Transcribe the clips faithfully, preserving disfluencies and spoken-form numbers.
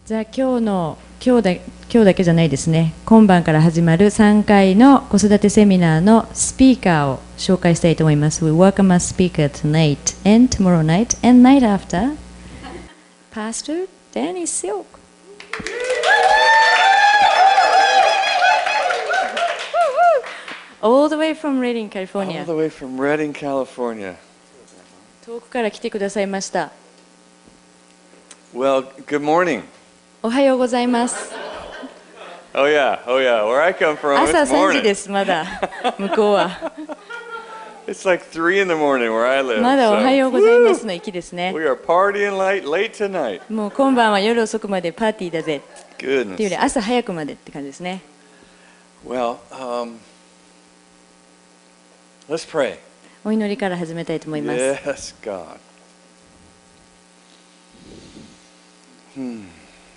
じゃあ今日の今日だ今日だけじゃないですね。今晩から始まるさんかいの子育てセミナーのスピーカーを紹介したいと思います。We welcome a speaker tonight and tomorrow night and night after. Pastor Danny Silk. All the way from Redding, California. All the way from Redding, California. 遠くから来てくださいました。 Well, good morning. おはようございます。 Oh yeah, oh yeah. Where I come from, 朝 it's さんじ morning. です、まだ。向こうは。 It's like three in the morning where I live. まだおはようございます So, の息ですね。 we are partying late, late tonight. もう今晩は夜遅くまでパーティーだぜっていうより Goodness. 朝早くまでって感じですね。 Well, um, let's pray. お祈りから始めたいと思います。 Yes, God. Hmm.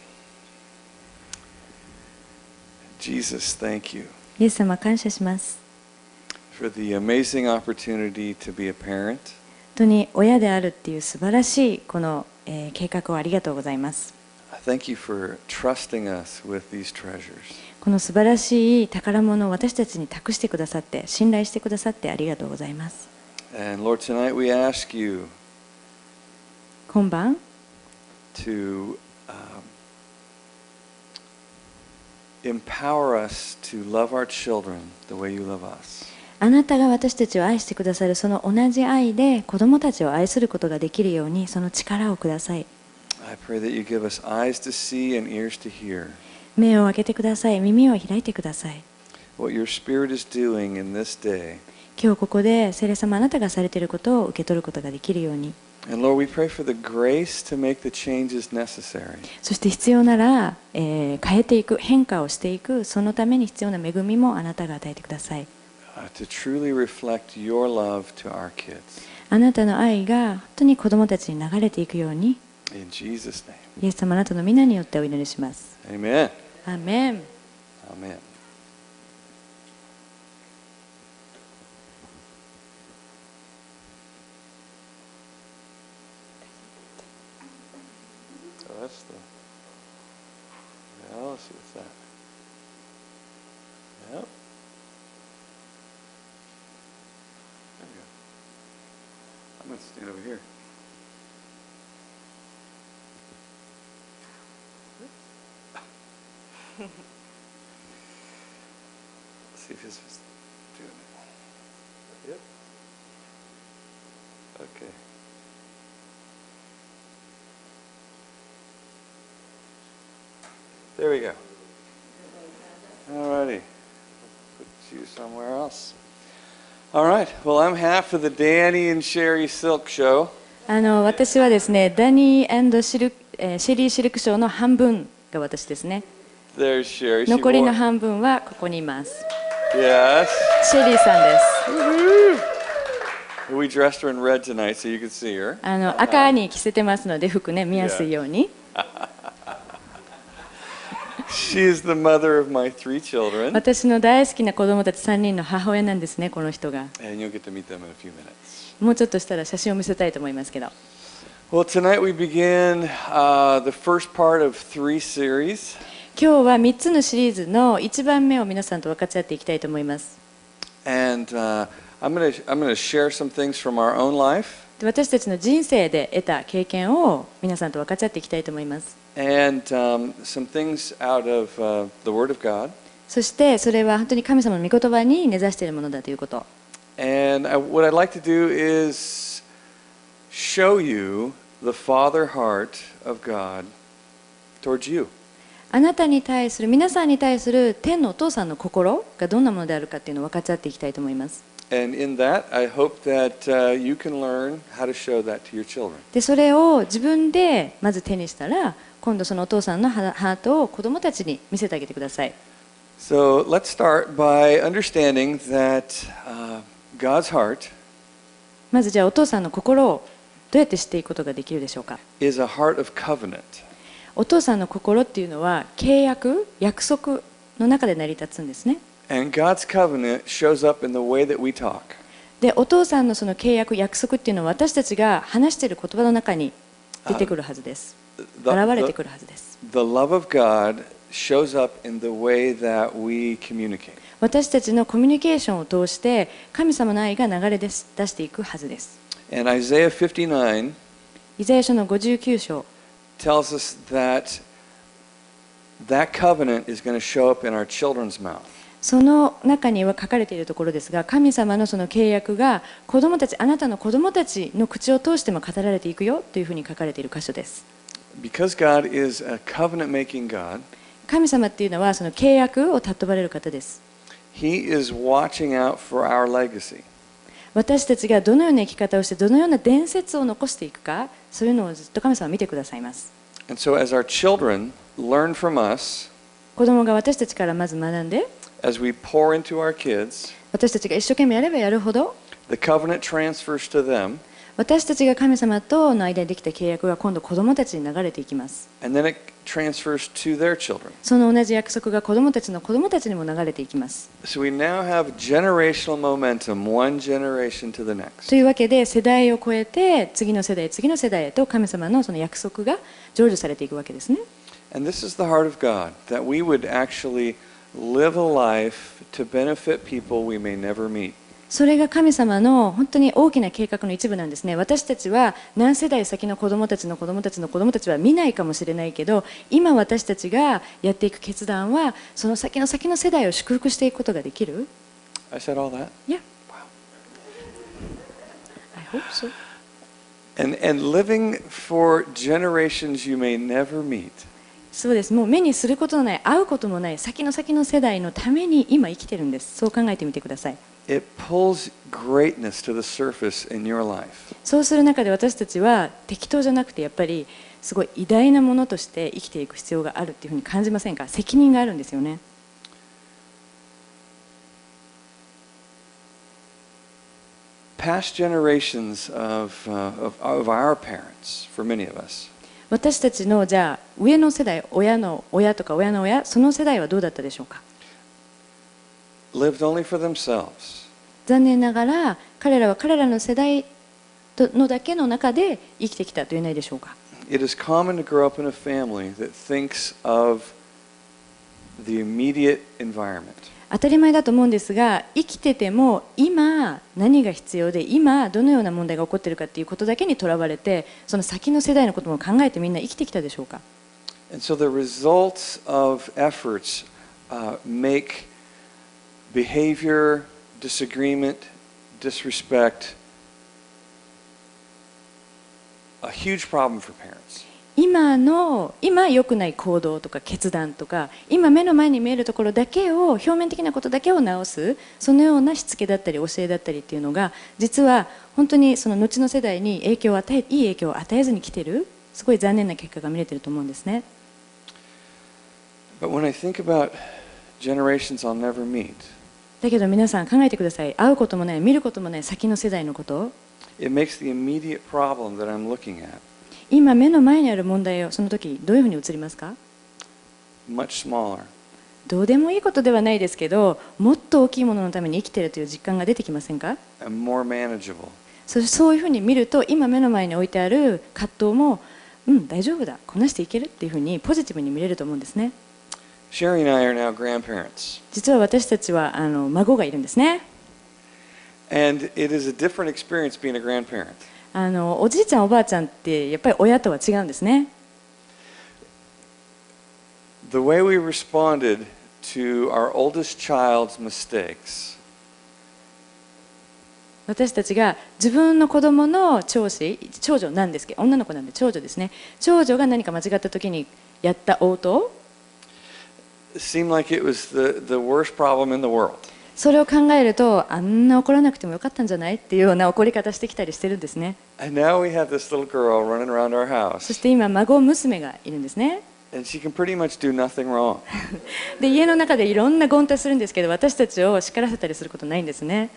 Jesus, thank you イエス様感謝します。 for the amazing opportunity to be a parent. 本当に親であるっていう素晴らしいこの、えー計画をありがとうございます。 Thank you for trusting us with these treasures. この素晴らしい宝物を私たちに託してくださって信頼してくださってありがとうございます。 And Lord, tonight we ask you 今晩 to um, empower us to love our children the way you love us. あなたが私たちを愛してくださるその同じ愛で子供たちを愛することができるようにその力をください。 I pray that you give us eyes to see and ears to hear 目を開けてください。耳を開いてください。 what your Spirit is doing in this day. 今日ここで聖霊様あなたがされていることを受け取ることができるように、 And Lord, we pray for the grace to make the changes necessary. そして必要なら、えー変えていく、変化をしていく、そのために必要な恵みもあなたが与えてください。 Uh, to truly reflect your love to our kids. あなたの愛が本当に子供たちに流れていくように、 In Jesus' name. イエス様あなたの皆によってお祈りします。 Amen. アーメン。 Amen. So that's the. Now let's see what's that. Yep. There we go. I'm going to stand over here. Let's see if this is doing it. Yep. Okay. There we go. Alrighty. Put you somewhere else. All right. Well, I'm half of the Danny and Sherry Silk show. あの私はですね、ダニーシル、えーシェリーシルクショーの半分が私ですね。 There's Sherry. She 残りの wore- 半分はここにいます。 Yes. シェリーさんです。 We dressed her in red tonight so you could see her. あの赤に着せてますので服ね見やすいように。 She is the mother of my three children. 私の大好きな子供たちさんにんの母親なんですね、この人が。 And you'll get to meet them in a few minutes. もうちょっとしたら写真を見せたいと思いますけど。 Well, tonight we begin uh, the first part of three series. 今日はみっつのシリーズのいちばんめを皆さんと分かち合っていきたいと思います。 And uh, I'm going to I'm going to share some things from our own life. で私たちの人生で得た経験を皆さんと分かち合っていきたいと思います。 And um, some things out of uh, the Word of God. そしてそれは本当に神様の御言葉に根ざしているものだということ。 And I, what I'd like to do is show you the Father heart of God towards you. あなたに対する、皆さんに対する天のお父さんの心がどんなものであるかっていうのを分かち合っていきたいと思います。 And in that, I hope that uh, you can learn how to show that to your children. でそれを自分でまず手にしたら、今度そのお父さんのハートを子供たちに見せてあげてください。 So let's start by understanding that uh, God's heart まずじゃあお父さんの心をどうやって知っていくことができるでしょうか。 is a heart of covenant. お父さんの心っていうのは契約、約束の中で成り立つんですね。 And God's covenant shows up in the way that we talk. でお父さんのその契約、約束っていうのは私たちが話している言葉の中に出てくるはずです。 The, 現れて the, くるはずです。 the love of God shows up in the way that we communicate. 私たちのコミュニケーションを通して神様の愛が流れ出していくはずです。 And Isaiah fifty-nine イザヤ書のごじゅうきゅう章 tells us that that covenant is going to show up in our children's mouth. その中には書かれているところですが、神様のその契約が子供たち、あなたの子供たちの口を通しても語られていくよというふうに書かれている箇所です。 Because God is a covenant-making God, 神様っていうのはその契約を尊ばれる方です。 He is watching out for our legacy. 私たちがどのような生き方をしてどのような伝説を残していくか、そういうのをずっと神様は見てくださいます。 And so as our children learn from us, 子供が私たちからまず学んで、 as we pour into our kids, 私たちが一生懸命やればやるほど、 the covenant transfers to them, 私たちが神様との間にできた契約が今度子供たちに流れていきます。 and then it transfers to their children. その同じ約束が子供たちの子供たちにも流れていきます。 So we now have generational momentum, one generation to the next. というわけで世代を超えて次の世代次の世代へと神様のその約束が成就されていくわけですね。 And this is the heart of God, that we would actually live a life to benefit people we may never meet. それが神様の本当に大きな計画の一部なんですね。私たちは何世代先の子供たちの子供たちの子供たちは見ないかもしれないけど、今私たちがやっていく決断はその先の先の世代を祝福していくことができる。 I said all that? Yeah. Wow. I hope so. And, and living for generations you may never meet. そうです。もう目にすることのない、会うこともない先の先の世代のために今生きてるんです。そう考えてみてください。 It pulls greatness to the surface in your life. そうする中で私たちは適当じゃなくてやっぱりすごい偉大なものとして生きていく必要があるっていうふうに感じませんか？責任があるんですよね。 Past generations of, uh, of, of our parents, for many of us, 私たちのじゃあ上の世代、親の親とか親の親、その世代はどうだったでしょうか？ lived only for themselves. 残念ながら彼らは彼らの世代のだけの中で生きてきたと言えないでしょうか。 It is common to grow up in a family that thinks of the immediate environment. 当たり前だと思うんですが、生きてても今何が必要で今どのような問題が起こっているかということだけにとらわれて、その先の世代のことも考えてみんな生きてきたでしょうか。 And so the results of efforts uh, make behavior, disagreement, disrespect a huge problem for parents. 今の今良くない行動とか決断とか今目の前に見えるところだけを表面的なことだけを直すそのようなしつけだったり教えだったりっていうのが実は本当にその後の世代に影響を与えいい影響を与えずに来てるすごい残念な結果が見れてると思うんですね。 But when I think about generations I'll never meet, だけど皆さん考えてください。会うこともない見ることもない先の世代のこと、 it makes the immediate problem that I'm looking at 今目の前にある問題をその時どういうふうに映りますか？ much smaller. どうでもいいことではないですけどもっと大きいもののために生きているという実感が出てきませんか？ And more manageable. そそういうふうに見ると今目の前に置いてある葛藤もうん大丈夫だこなしていけるっていうふうにポジティブに見れると思うんですね。 Sherry and I are now grandparents. 実は私たちはあの孫がいるんですね。 And it is a different experience being a grandparent. あのおじいちゃんおばあちゃんってやっぱり親とは違うんですね。 The way we responded to our oldest child's mistakes 私たちが自分の子供の長子長女なんですけど女の子なんで長女ですね。長女が何か間違った時にやった応答 seemed like it was the, the worst problem in the world. それを考えるとあんな怒らなくてもよかったんじゃないっていうような怒り方してきたりしてるんですね。 And now we have this little girl running around our そ house. して今孫娘がいるんですね。 And she can pretty much do nothing wrong. で家の中でいろんな言動するんですけど私たちを叱らせたりすることないんですね。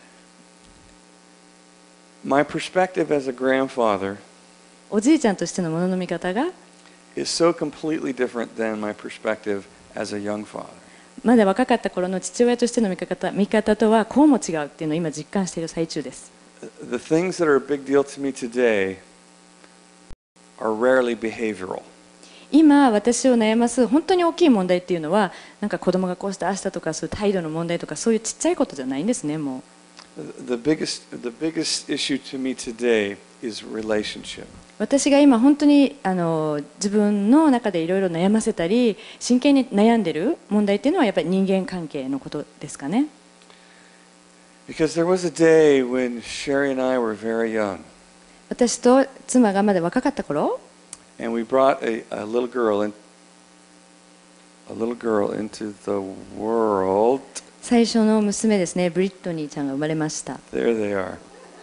My perspective as a grandfather おじいちゃんとしてのものの見方が is so completely different than my perspective as a young father. まだ若かった頃の父親としての見方、見方とはこうも違うっていうのを今実感している最中です。 The things that are a big deal to me today are rarely behavioral. 今私を悩ます本当に大きい問題っていうのはなんか子供がこうした明日とかそういう態度の問題とかそういうちっちゃいことじゃないんですね。もう The biggest, the biggest issue to me today is relationship. 私が今本当にあの自分の中でいろいろ悩ませたり真剣に悩んでる問題っていうのはやっぱり人間関係のことですかね。 Because there was a day when Sherry and I were very young. 私と妻がまだ若かった頃 And we brought a, a little girl in, a little girl into the world. 最初の娘ですね、ブリットニーちゃんが生まれました。 There they are.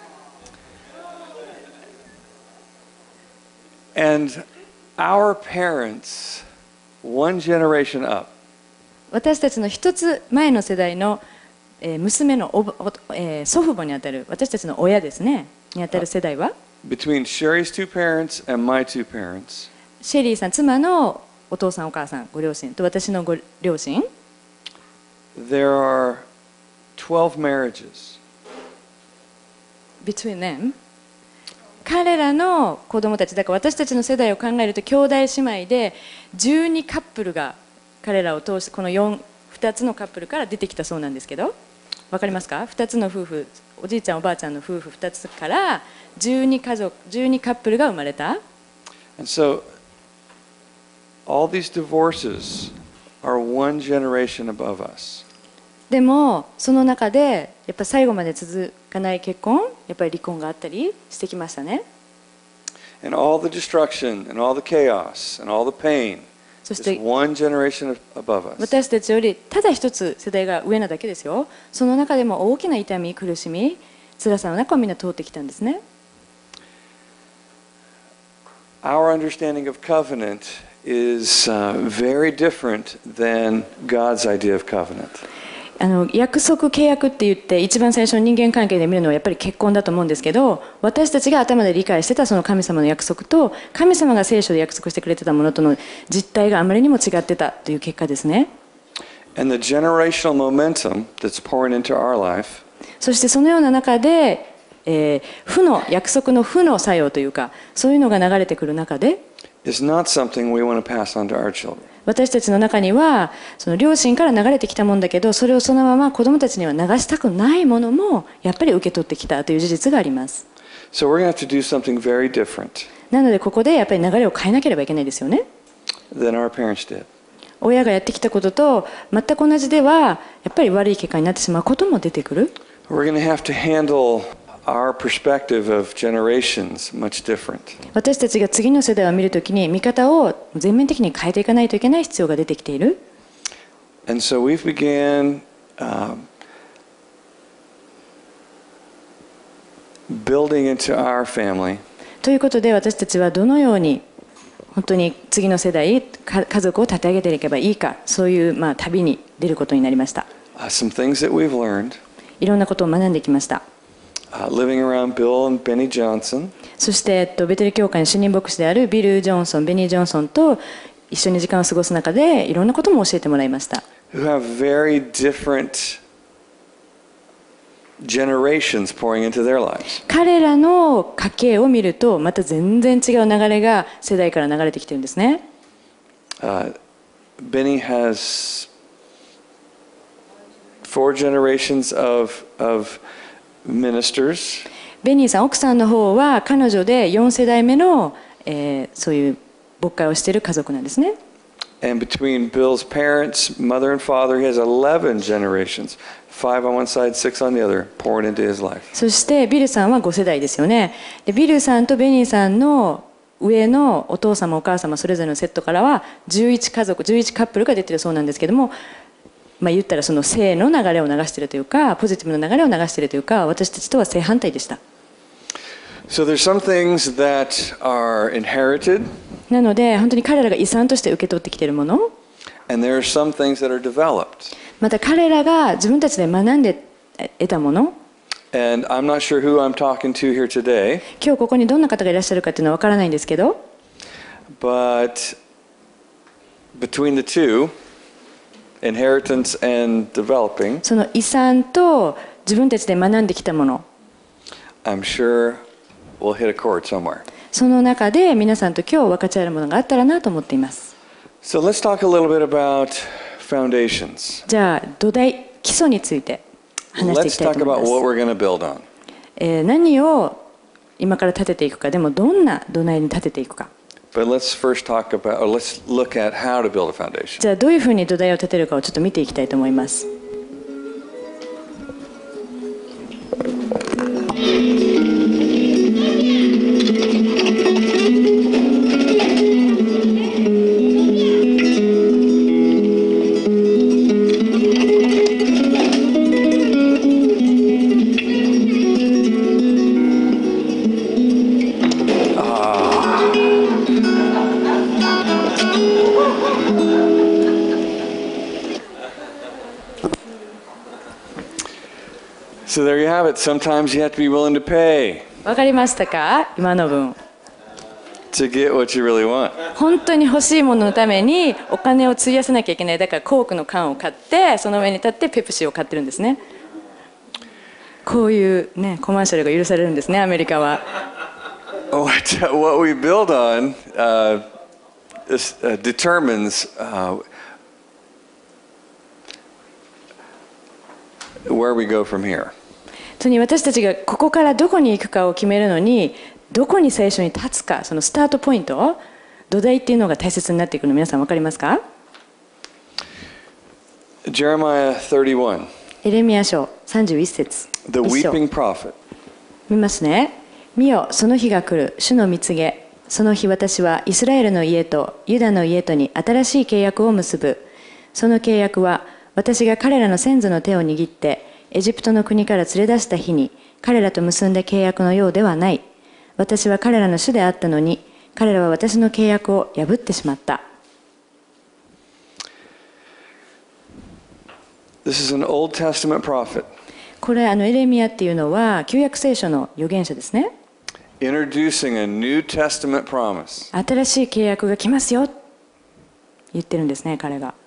And our parents, one generation up, 私たちの一つ前の世代の、えー娘のおぼお、えー祖父母にあたる私たちの親ですねにあたる世代は between Sherry's two parents and my two parents, シェリーさん妻のお父さんお母さんご両親と私のご両親 there are twelve marriages. between them 彼らの子供たちだから私たちの世代を考えると兄弟姉妹でじゅうにカップルが彼らを通してこのよん ふたつのカップルから出てきたそうなんですけどわかりますか？ふたつの夫婦おじいちゃんおばあちゃんの夫婦ふたつからじゅうに家族じゅうにカップルが生まれた And so all these divorces are one generation above us. でもその中でやっぱ最後まで続かない結婚やっぱり離婚があったりしてきましたね And all the destruction and all the chaos and all the pain そし is て one generation above us. 私たちよりただ一つ世代が上なだけですよその中でも大きな痛み苦しみ辛さの中をみんな通ってきたんですね Our understanding of covenant is uh, very different than God's idea of covenant. あの約束契約って言って一番最初の人間関係で見るのはやっぱり結婚だと思うんですけど私たちが頭で理解してたその神様の約束と神様が聖書で約束してくれてたものとの実態があまりにも違ってたという結果ですね And the generational momentum that's pouring into our life そしてそのような中で、えー、負の約束の負の作用というかそういうのが流れてくる中で is not something we want to pass on to our children. 私たちの中にはその両親から流れてきたもんだけどそれをそのまま子どもたちには流したくないものもやっぱり受け取ってきたという事実があります So we're going to have to do something very different なのでここでやっぱり流れを変えなければいけないですよね than our parents did. 親がやってきたことと全く同じではやっぱり悪い結果になってしまうことも出てくる We're going to have to handle our perspective of generations much different. 私たちが次の世代を見るときに見方を全面的に変えていかないといけない必要が出てきている And so we've began um, building into our family ということで私たちはどのように本当に次の世代か家族を立て上げていけばいいかそういうまあ旅に出ることになりました uh, some things that we've learned いろんなことを学んできました uh, living around Bill and Benny Johnson そして、えっと、ベテル教会の主任牧師であるビル・ジョンソンベニー・ジョンソンと一緒に時間を過ごす中でいろんなことも教えてもらいました who have very different generations pouring into their lives. 彼らの家系を見るとまた全然違う流れが世代から流れてきてるんですね、 Uh, Benny has four generations of, of ministers. ベニーさん奥さんの方は彼女でよん世代目の、えー、そういう牧会をしている家族なんですね And between Bill's parents, mother and father, he has eleven generations, five on one side, six on the other, pouring into his life. そしてビルさんはご世代ですよねでビルさんとベニーさんの上のお父様お母様それぞれのセットからはじゅういち家族じゅういちカップルが出てるそうなんですけどもまあ言ったらその性の流れを流しているというかポジティブな流れを流しているというか私たちとは正反対でした So there's some things that are inherited, なので本当に彼らが遺産として受け取ってきているもの and there are some things that are developed. また彼らが自分たちで学んで得たもの And I'm not sure who I'm talking to here today, 今日ここにどんな方がいらっしゃるかっていうのは分からないんですけど but between the two, inheritance and developing, その遺産と自分たちで学んできたもの I'm sure we'll hit a chord somewhere. その中で皆さんと今日分かち合えるものがあったらなと思っています。 So let's talk a little bit about foundations. じゃあ土台、基礎について話していき Let's たい talk と思 about い what ます。 we're going to build on. えー何を今から立てていくか、でもどんな土台に立てていくか。 But let's first talk about, or let's look at how to build a foundation. じゃあどういうふうに土台を立てるかをちょっと見ていきたいと思います。 So there you have it. Sometimes you have to be willing to pay わかりましたか？今の分。 to get what you really want. 本当に欲しいもののためにお金を費やさなきゃいけない。だからコークの缶を買ってその上に立ってペプシを買ってるんですね。こういうねコマーシャルが許されるんですね、アメリカは。 What, what we build on uh, is, uh, determines uh, where we go from here. 本当に私たちがここからどこに行くかを決めるのに、どこに最初に立つか、そのスタートポイント、土台っていうのが大切になっていくの、皆さん分かりますか？ Jeremiah thirty-one, エレミヤ書さんじゅういっ節。 the 一章 weeping prophet. 見ますね。見よ、その日が来る、主の御告げ。その日私はイスラエルの家とユダの家とに新しい契約を結ぶ。その契約は私が彼らの先祖の手を握ってエジプトの国から連れ出した日に彼らと結んだ契約のようではない。私は彼らの主であったのに彼らは私の契約を破ってしまった。 This is an Old Testament prophet これあのエレミヤっていうのは旧約聖書の預言者ですね。 introducing a New Testament promise. 新しい契約が来ますよ言ってるんですね、彼が。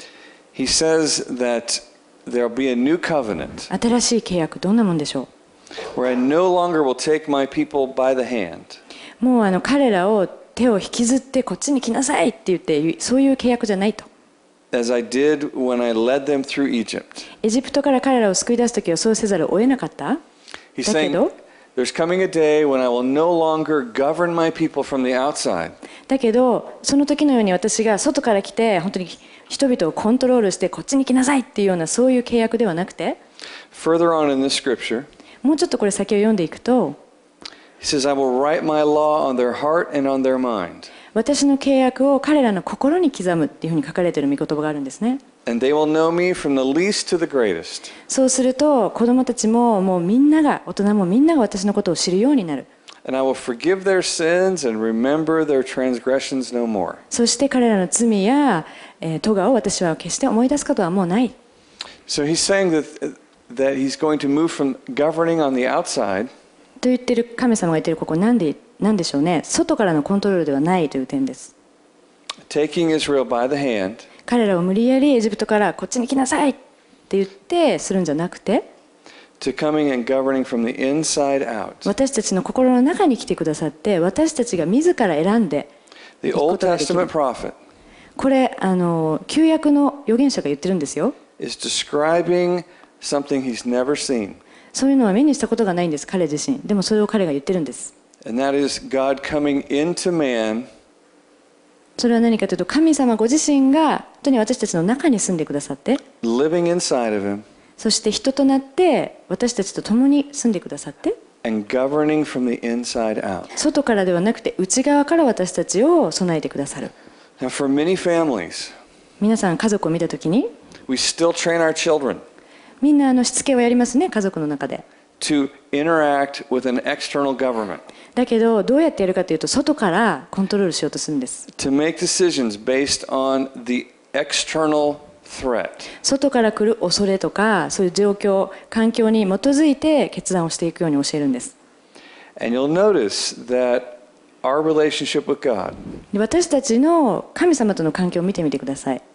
He says that there'll be a new covenant 新しい契約、どんなもんでしょ where I no longer will take my people by the hand. う。もうあの彼らを手を引きずってこっちに来なさいって言って、そういう契約じゃないと。 As I did when I led them through Egypt. エジプトから彼らを救い出すときはそうせざるを得なかった。 He's だけ saying ど there's coming a day when I will no longer govern my people from the outside. だけどその時のように私が外から来て本当に人々をコントロールしてこっちに来なさいっていうようなそういう契約ではなくて、 Further on in this scripture, もうちょっとこれ先を読んでいくと、 he says, I will write my law on their heart and on their mind. 私の契約を彼らの心に刻むっていうふうに書かれている御言葉があるんですね。 And they will know me from the least to the greatest. そうすると子供たちももうみんなが、大人もみんなが私のことを知るようになる。 And I will forgive their sins and remember their transgressions no more. そして彼らの罪や、えー、咎を私は決して思い出すことはもうない。 So he's saying that, that he's going to move from governing on the outside と言ってる神様が言ってるここなんで、なんでしょうね。外からのコントロールではないという点です。 taking Israel by the hand 彼らを無理やりエジプトからこっちに来なさいって言ってするんじゃなくて、 to coming and governing from the inside out. 私たちの心の中に来てくださって、私たちが自ら選んで The 行くこ Old とができる。 Testament prophet これあの旧約の預言者が言ってるんですよ。 is describing something he's never seen. そういうのは目にしたことがないんです、彼自身。でもそれを彼が言ってるんです。 And that is God coming into man それは何かというと、神様ご自身が本当に私たちの中に住んでくださって、 living inside of him そして人となって私たちと共に住んでくださって、 and governing from the inside out. 外からではなくて内側から私たちを備えてくださる。 Now for many families, 皆さん家族を見たときに we still train our children みんなあのしつけをやりますね、家族の中で。 to interact with an external government, だけどどうやってやるかというと、外からコントロールしようとするんです。 to make decisions based on the external threat. 外から来る恐れとかそういう状況、環境に基づいて決断をしていくように教えるんです。 And you'll notice that our relationship with God で私たちの神様との関係を見てみてください。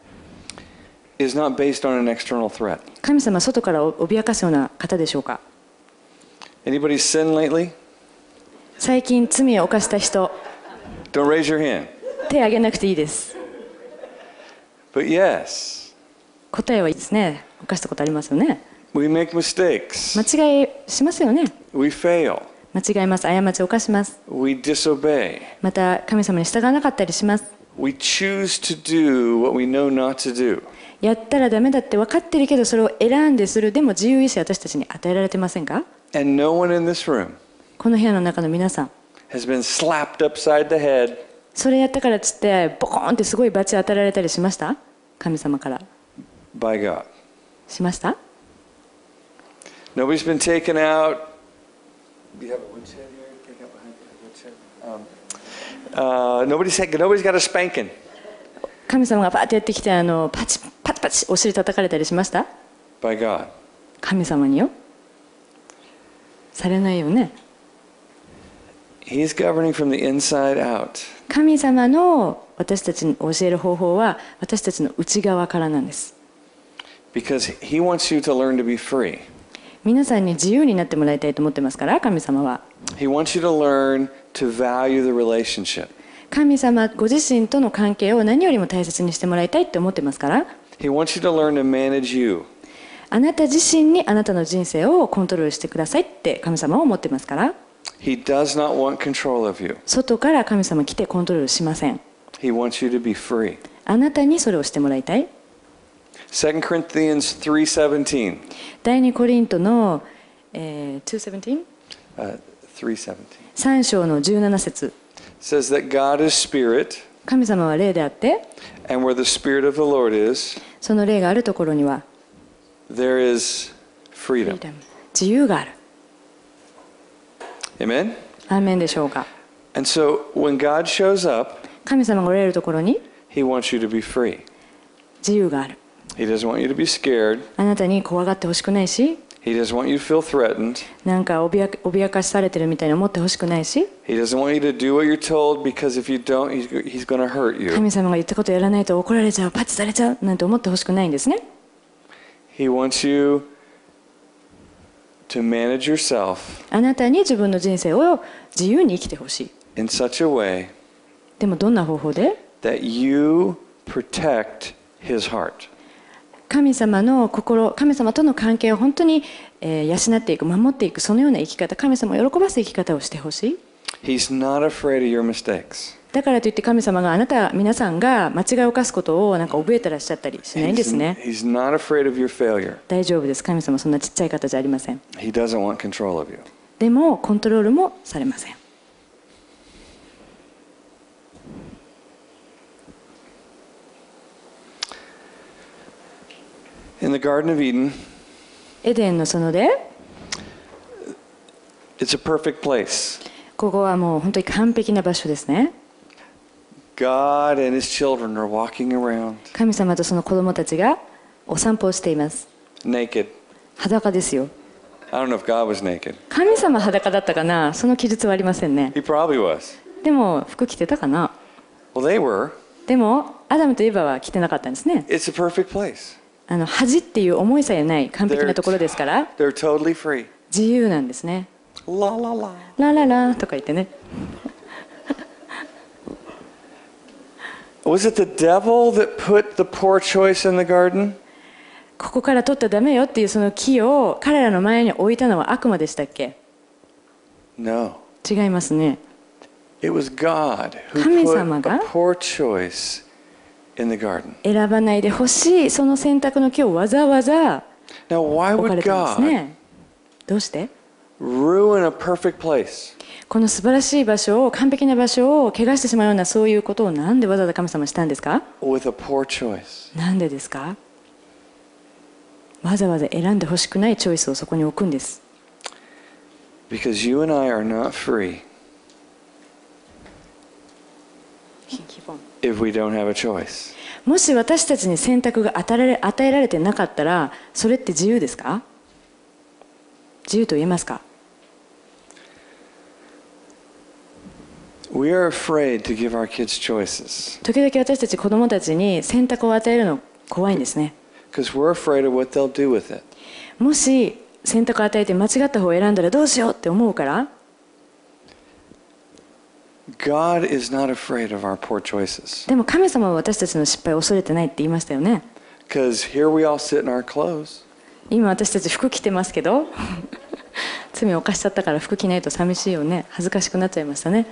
is not based on an external threat. 神様は外から脅かすような方でしょうか。 Anybody sinned lately? 最近罪を犯した人、 Don't raise your hand. 手を挙げなくていいです。 But yes, 答えはいいですね。犯したことありますよね。 we make mistakes. 間違いしますよね。 We fail. 間違います。過ちを犯します。 We disobey. また神様に従わなかったりします。 We choose to do what we know not to do. やったらダメだって分かってるけど、それを選んでする。でも自由意志は私たちに与えられてませんか？ And no one in this room この部屋の中の皆さん、 has been slapped upside the head それやったからっつってボコーンってすごい罰与えられたりしました？神様から by God. しました？ Nobody's been taken out. Do you have a woodshed here? Take out behind the woodshed. Um, uh, nobody's, nobody's got a spanking. 神様がパーってやってきて、あのパチパチパチお尻叩かれたりしました？ By God. 神様によ。されないよね。 He's governing from the inside out. 神様の私たちに教える方法は私たちの内側からなんです。 Because he wants you to learn to be free. 皆さんに自由になってもらいたいと思ってますから、神様は。 He wants you to learn to value the relationship. 神様ご自身との関係を何よりも大切にしてもらいたいって思ってますから、 He wants you to learn to manage you. あなた自身にあなたの人生をコントロールしてくださいって神様は思ってますから、 He does not want control of you. 外から神様来てコントロールしません。 He wants you to be free. あなたにそれをしてもらいたい。 Second Corinthians three seventeen. 第二コリントの、えー、にじゅうなな? Uh, three seventeen. さん章のじゅうなな節。 Says that God is spirit, 神様は霊であって、 and where the spirit of the Lord is, その霊があるところには there is freedom. 自由がある。 Amen? アーメンでしょうか。 And so when God shows up, 神様がおられるところに He wants you to be free. 自由がある。 He doesn't want you to be scared. あなたに怖がってほしくないし、 He doesn't want you to feel threatened. なんか脅か脅かされてるみたいに思ってほしくないし、 He doesn't want you to do what you're told because if you don't, He's, he's going to hurt you. 神様が言ったことやらないと怒られちゃう、パチされちゃうなんて思ってほしくないんですね。 He wants you to manage yourself あなたに自分の人生を自由に生きてほしい。 in such a way でもどんな方法で？ that you protect His heart. 神様の心、神様との関係を本当に、えー、養っていく、守っていく、そのような生き方、神様を喜ばす生き方をしてほしい。 He's not afraid of your mistakes. だからといって神様があなた皆さんが間違いを犯すことをなんか覚えてらっしゃったりしないんです He's, ね。 he's not afraid of your failure. 大丈夫です。神様そんなちっちゃい方じゃありません。 He doesn't want control of you. でもコントロールもされません。 In the Garden of Eden, エデンの園で it's a perfect place. ここはもう本当に完璧な場所ですね。 God and His children are walking around 神様とその子供たちがお散歩をしています。 naked. 裸ですよ。 I don't know if God was naked. 神様裸だったかな？その記述はありませんね。 He probably was. でも服着てたかな？ Well, they were. でもアダムとエバは着てなかったんですね。 It's a perfect place. あの恥っていう思いさえない完璧なところですから They're totally free. 自由なんですね。 La la la. ラララとか言ってね。 Was it the devil that put the poor choice in the garden? ここから取ったらダメよっていうその木を彼らの前に置いたのは悪魔でしたっけ？ No. 違いますね。 It was God who 神 put 様が a poor choice in the garden. 選ばないでほしいその選択の木をわざわざ Now, why 置か would れたんです God ね。どうして？ ruin a perfect place? この素晴らしい場所を完璧な場所を汚してしまうようなそういうことをなんでわざわざ神様したんですか？ With a poor choice. なんでですか？わざわざ選んでほしくないチョイスをそこに置くんです。 Because you and I are not free if we don't have a choice. もし私たちに選択が与えられ、与えられてなかったらそれって自由ですか？自由と言えますか？ We are afraid to give our kids choices 時々私たち子供たちに選択を与えるの怖いんですね。 because we're afraid of what they'll do with it. もし選択を与えて間違った方を選んだらどうしようって思うから。 God is not afraid of our poor choices. でも神様は私たちの失敗を恐れてないって言いましたよね。 Because here we all sit in our clothes. 今私たち服着てますけど罪を犯しちゃったから服着ないと寂しいよね。恥ずかしくなっちゃいましたね。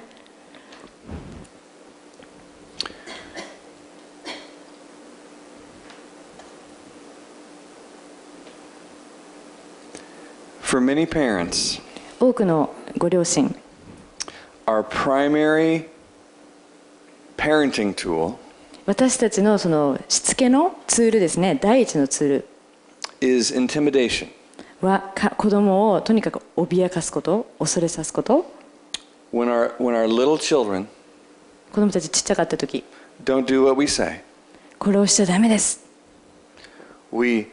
For many parents, 多くのご両親、 our primary parenting tool 私たちのそのしつけのツールですね、第一のツール is intimidation. はか子供をとにかく脅かすこと、恐れさすこと。 When our, when our little children 子供たちちっちゃかった時、 don't do what we say, これをしちゃダメです。 we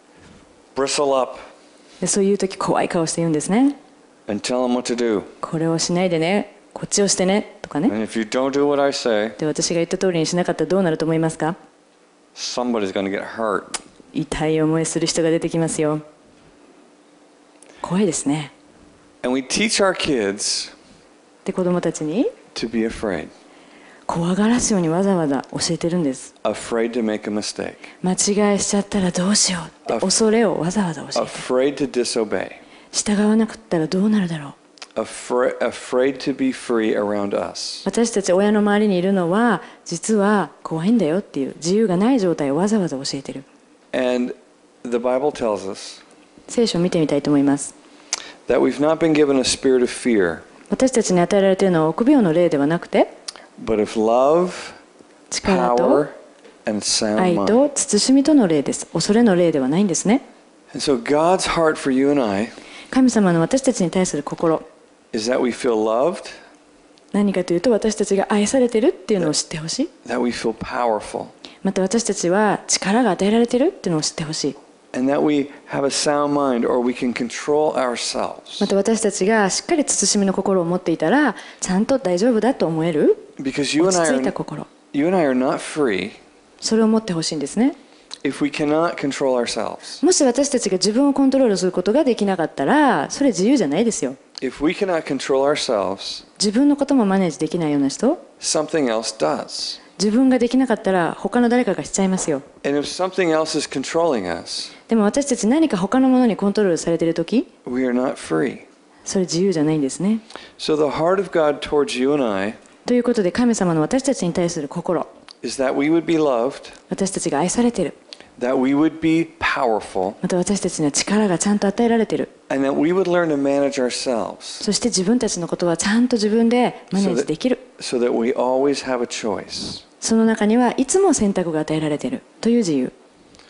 bristle up でそういう時怖い顔して言うんですね。 and tell them what to do. これをしないでね、こっちをしてねとかね。 And if you don't do what I say, で私が言った通りにしなかったらどうなると思いますか？ somebody's going to get hurt. 痛い思いする人が出てきますよ。怖いですね。 And we teach our kids で子供たちに to be afraid, 怖がらすようにわざわざ教えてるんです。 afraid to make a mistake, 間違いしちゃったらどうしようって恐れをわざわざ教えてる。 afraid to disobey, 従わなかったらどうなるだろう。 afraid, afraid to be free around us. 私たち親の周りにいるのは実は怖いんだよっていう自由がない状態をわざわざ教えてる。 And the Bible tells us 聖書を見てみたいと思います。 that we've not been given a spirit of fear, 私たちに与えられているのは臆病の霊ではなくて but of love, 力と power, and sound 愛 mind. と慎みとの霊です。恐れの霊ではないんですね。 And so God's heart for you and I 神様の私たちに対する心、 is that we feel loved, 何かというと私たちが愛されてるっていうのを知ってほしい。 that we feel powerful, また私たちは力が与えられてるっていうのを知ってほしい。 and that we have a sound mind or we can control ま ourselves. た私たちがしっかり慎みの心を持っていたらちゃんと大丈夫だと思える Because you 落 and ち I 着いた are, 心、 you and I are not free それを持ってほしいんですね。 if we cannot control ourselves. もし私たちが自分をコントロールすることができなかったらそれ自由じゃないですよ。 If we cannot control ourselves, 自分のこともマネージできないような人、 something else does. 自分ができなかったら他の誰かがしちゃいますよ。 And if something else is controlling us, でも私たち何か他のものにコントロールされているとき、 we are not free. それ自由じゃないんですね。 So the heart of God towards you and I ということで神様の私たちに対する心、 is that we would be loved, 私たちが愛されている、 that we would be powerful, また私たちには力がちゃんと与えられている、 and that we would learn to manage ourselves そして自分たちのことはちゃんと自分でマネージできる。 so that we always have a choice. その中にはいつも選択が与えられているという自由、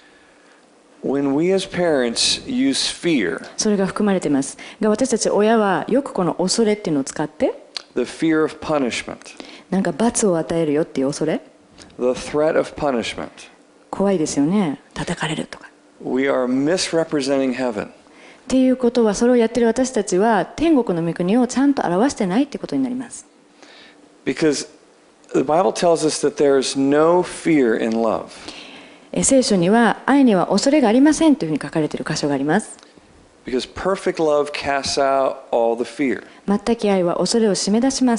When we as parents use fear, それが含まれていますが、私たち親はよくこの恐れっていうのを使って the fear of punishment, なんか罰を与えるよっていう恐れ、 the threat of punishment, 怖いですよね。叩かれるとか we are misrepresenting heaven. っていうことは、それをやってる私たちは天国の御国をちゃんと表してないってことになります。 Because the Bible tells us that there is no fear in love. え聖書には愛には恐れがありませんというふうに書かれている箇所があります。 Because perfect love casts out all the fear. 全く愛は恐れを締め出します。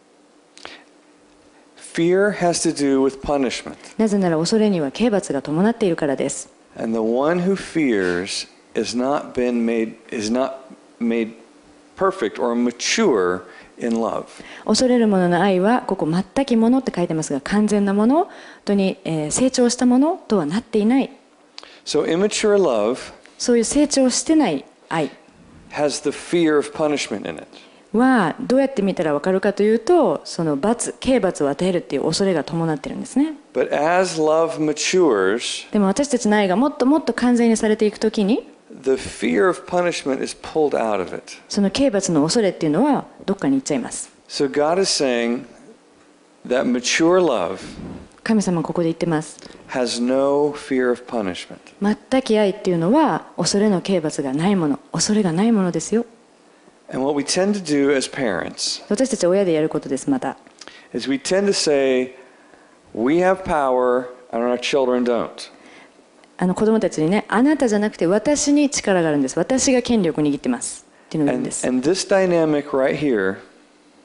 Fear has to do with punishment. なぜなら恐れには刑罰が伴っているからです。 And the one who fears is not been made is not made perfect or mature in love. 恐れるものの愛は、ここ全きものって書いてますが、完全なもの、本当に、えー成長したものとはなっていない。 So immature love そういう成長してない愛 has the fear of punishment in it. はどうやって見たら分かるかというと、その罰、刑罰を与えるっていう恐れが伴ってるんですね。 But as love matures, でも私たちの愛がもっともっと完全にされていくときに、 the fear of punishment is pulled out of it. その刑罰の恐れっていうのはどっかに行っちゃいます。 So God is saying that mature love 神様はここで言ってます。 has no fear of punishment. 全き愛っていうのは恐れの刑罰がないもの、恐れがないものですよ。 And what we tend to do as parents 私たち親でやることです。また is we tend to say, we have power and our children don't. あの子供たちにね、あなたじゃなくて私に力があるんです、私が権力を握ってますっていうのを言うん And, です。 and this dynamic right here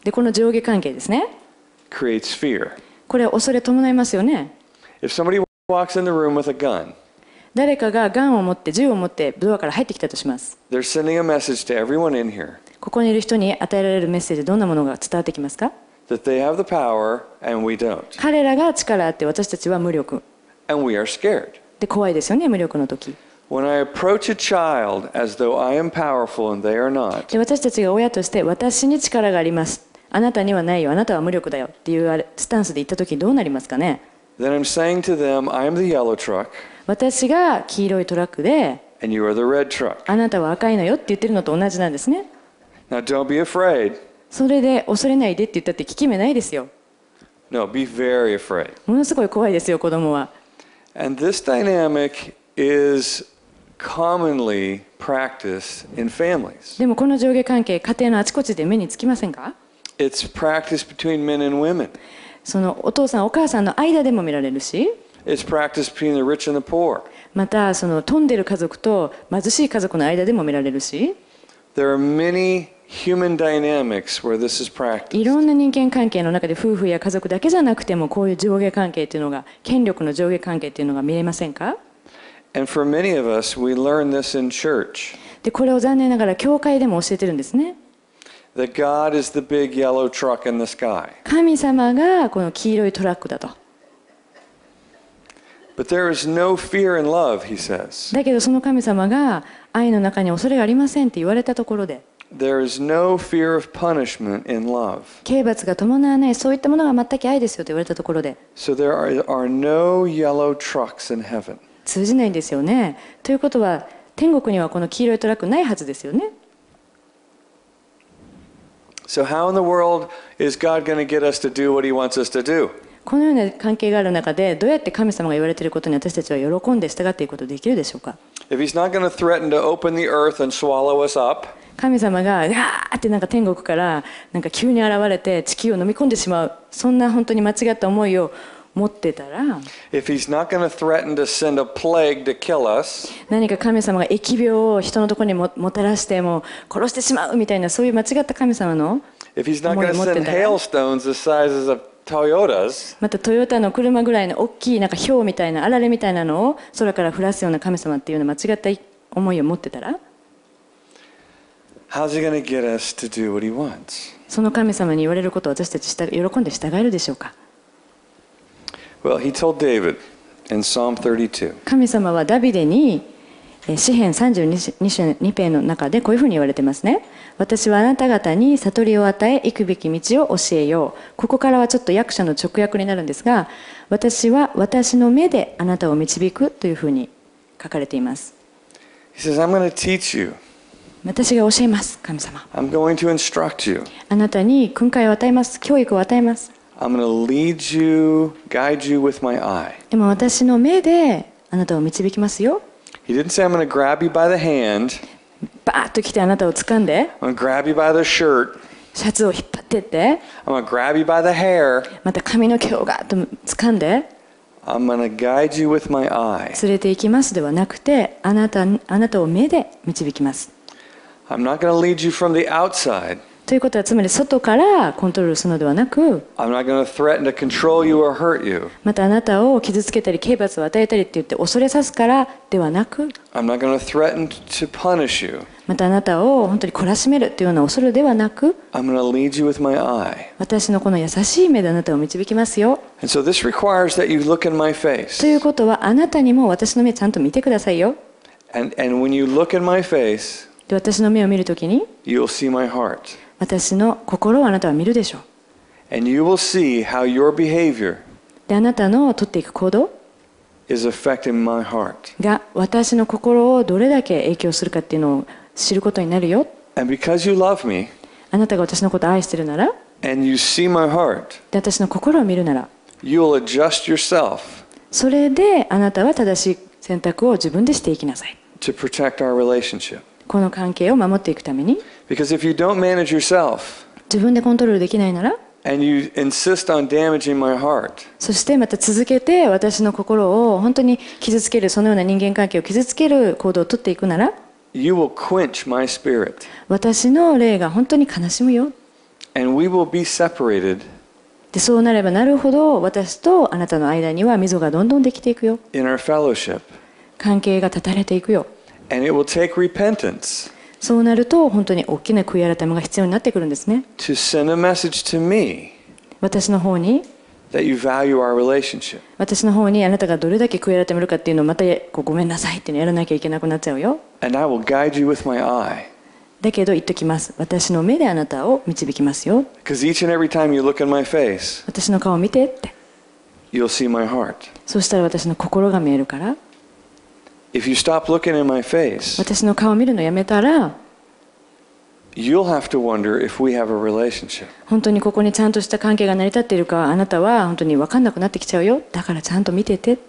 で、この上下関係ですね。 creates fear. これは恐れ伴いますよね。 If somebody walks in the room with a gun, 誰かがガンを持って銃を持ってドアから入ってきたとします。 they're sending a message to everyone in here ここにいる人に与えられるメッセージ、どんなものが伝わってきますか？ that they have the power and we don't. 彼らが力あって私たちは無力 And we are scared. で、怖いですよね、無力の時。 When I approach a child as though I am powerful and they are not, で、私たちが親として私に力があります、あなたにはないよ、あなたは無力だよっていうあれスタンスで言った時どうなりますかね？ then I'm saying to them, I am the yellow truck 私が黄色いトラックで and you are the red truck. あなたは赤いのよって言ってるのと同じなんですね。 Now don't be afraid. それで恐れないでって言ったって効き目ないですよ。 No, be very afraid. ものすごい怖いですよ、子供は。 And this dynamic is commonly practiced in families. でもこの上下関係、家庭のあちこちで目につきませんか？ It's practiced between men and women. そのお父さんお母さんの間でも見られるし、 It's practiced between the rich and the poor. またその富んでる家族と貧しい家族の間でも見られるし、 There are many human dynamics where this is い practiced. ろんな人間関係の中で夫婦や家族だけじゃなくてもこういう上下関係っていうのが、権力の上下関係っていうのが見れませんか？ And for many of us, we learn this in church. で、これを残念ながら教会でも教えてるんですね。 That God is the big yellow truck in the sky. 神様がこの黄色いトラックだと。 But there is no fear in love, he says. だけどその神様が愛の中に恐れがありませんって言われたところで、 There is no fear of punishment in love. 刑罰が伴わない、そういったものが全く愛ですよと言われたところで、 So there are, are no yellow trucks in heaven. 通じないんですよね。ということは天国にはこの黄色いトラックないはずですよね。 So how in the world is God going to get us to do what he wants us to do? このような関係がある中で、どうやって神様が言われていることに私たちは喜んで従っていくことができるでしょうか？ If he's not going to threaten to open the earth and swallow us up, 神様がガーってなんか天国からなんか急に現れて地球を飲み込んでしまう、そんな本当に間違った思いを持ってたら、 if he's not going to threaten to send a plague to kill us, 何か神様が疫病を人のところに も, もたらしてもう殺してしまうみたいな、そういう間違った神様の if he's not going to send hailstones the sizes of Toyotas, またトヨタの車ぐらいの大きいなんか雹みたいなあられみたいなのを空から降らすような神様っていうような間違った思いを持ってたら、 how's he going to get us to do what he wants? その神様に言われることを私たちした喜んで従えるでしょうか？ Well, he told David in Psalm thirty-two, 神様はダビデにえー詩編さんじゅうに編の中でこういうふうに言われてますね。私はあなた方に悟りを与え、行くべき道を教えよう。ここからはちょっと訳者の直訳になるんですが、私は私の目であなたを導くというふうに書かれています。 he says, I'm going to teach you. 私が教えます、神様。 I'm going to instruct you. あなたに訓戒を与えます、教育を与えます。 I'm going to lead you, guide you with my eye. でも私の目であなたを導きますよ。 He didn't say, I'm going to grab you by the hand. バーッと来てあなたを掴んで、 I'm going to grab you by the shirt. シャツを引っ張ってって、 I'm going to grab you by the hair. また髪の毛をガーッと掴んで I'm going to guide you with my eye. 連れて行きますではなくて、あなた、あなたを目で導きます。 I'm not going to lead you from the outside. ということはつまり外からコントロールするのではなく、 I'm not going to threaten to control you or hurt you. またあなたを傷つけたり刑罰を与えたりって言って恐れさすからではなく、 I'm not going to threaten to punish you. またあなたを本当に懲らしめるというような恐れではなく、 I'm going to lead you with my eye. 私のこの優しい目であなたを導きますよ。 And so this requires that you look in my と face. いうことはあなたにも私の目ちゃんと見てくださいよ。 And, and when you look in my face, で私の目を見るときに you'll see my heart. 私の心をあなたは見るでしょう。 And you will see how your behavior であなたの取っていく行動 is affecting my heart. が私の心をどれだけ影響するかっていうのを知ることになるよ。 And because you love me あなたが私のことを愛してるなら、 and you see my heart, で私の心を見るなら、 you will adjust yourself それであなたは正しい選択を自分でしていきなさい。 to protect our relationship. この関係を守っていくために、 Because if you don't manage yourself 自分でコントロールできないなら、 and you insist on damaging my heart, そしてまた続けて私の心を本当に傷つける、そのような人間関係を傷つける行動をとっていくなら、 you will quench my spirit. 私の霊が本当に悲しむよ。 And we will be separated でそうなればなるほど、私とあなたの間には溝がどんどんできていくよ。 in our fellowship. 関係が断たれていくよ。 And it will take repentance そうなると本当に大きな悔い改めが必要になってくるんですね。 to send a message to me 私の方に that you value our relationship. 私の方にあなたがどれだけ悔い改めるかっていうのをまたこうごめんなさいっていうのをやらなきゃいけなくなっちゃうよ。 And I will guide you with my eye. だけど言っときます。私の目であなたを導きますよ。 Because each and every time you look in my face, 私の顔を見てって。 you'll see my heart. そうしたら私の心が見えるから。 If you stop looking in my face, 私の顔を見るのやめたら、 you'll have to wonder if we have a relationship. 本当にここにちゃんとした関係が成り立っているか、あなたは本当に分かんなくなってきちゃうよ。だからちゃんと見てて。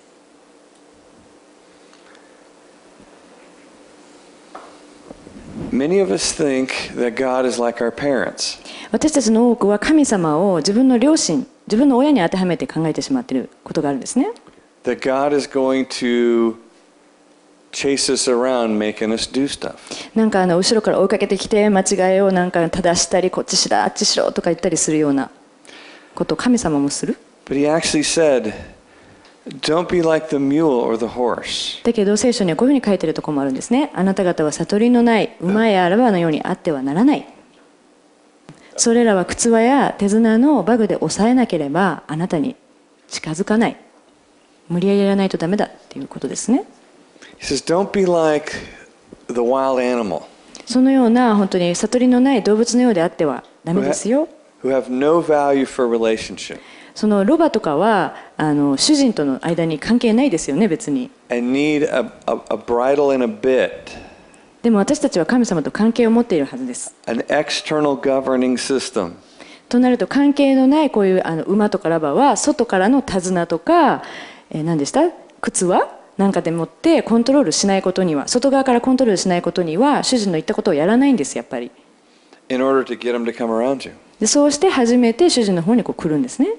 Many of us think that God is like our parents. 私たちの多くは神様を自分の両親、自分の親に当てはめて考えてしまっていることがあるんですね。 That God is going to chase us around, making us do stuff. なんかあの後ろから追いかけてきて間違いをなんか正したり、こっちしろあっちしろとか言ったりするようなことを神様もする。 But he actually said, don't be like the mule or the horse. だけど聖書にはこういうふうに書いてるところもあるんですね。あなた方は悟りのない馬やアラバのようにあってはならない。それらは靴輪や手綱のバグで押さえなければあなたに近づかない。無理やりやらないとダメだっていうことですね。 He says, don't be like the wild animal そのような本当に悟りのない動物のようであってはダメですよ。 who have no value for relationship そのロバとかはあの主人との間に関係ないですよね、別に。 and need a, a, a bridle and a bit, でも私たちは神様と関係を持っているはずです。 an external governing system. となると関係のないこういうあの馬とかラバは外からの手綱とか、えー、何でした靴輪なんかでもってコントロールしないことには、外側からコントロールしないことには主人の言ったことをやらないんです、やっぱり。 in order to get them to come around you. でそうして初めて主人の方にこう来るんですね。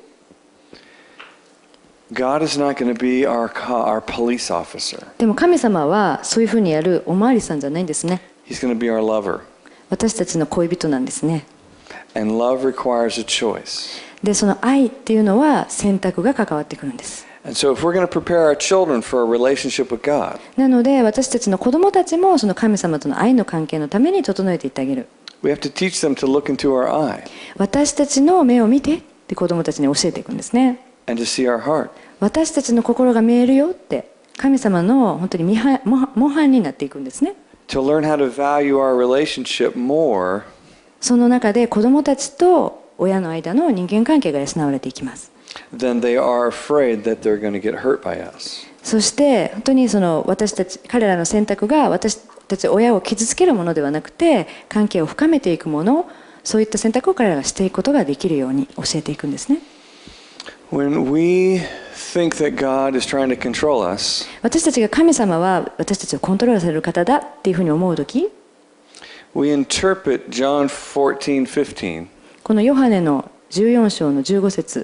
God is not going to be our, our police officer. でも神様はそういうふうにやるおまわりさんじゃないんですね。 He's going to be our lover. 私たちの恋人なんですね。 And love requires a choice. でその愛っていうのは選択が関わってくるんです。 And so if we're going to prepare our children for a relationship with God, なので私たちの子供たちもその神様との愛の関係のために整えていってあげる。 we have to teach them to look into our eye 私たちの目を見てって子供たちに教えていくんですね。 and to see our heart. 私たちの心が見えるよって神様の本当に模範模範になっていくんですね。 To learn how to value our relationship more その中で子供たちと親の間の人間関係が養われていきます。 than they are afraid that they're going to get hurt by us. そして本当にその私たち彼らの選択が私たち親を傷つけるものではなくて関係を深めていくもの、そういった選択を彼らがしていくことができるように教えていくんですね。 When we think that God is trying to control us, 私たちが神様は私たちをコントロールされる方だっていうふうに思うとき、 we interpret John fourteen fifteen. このヨハネのじゅうよん章のじゅうご節、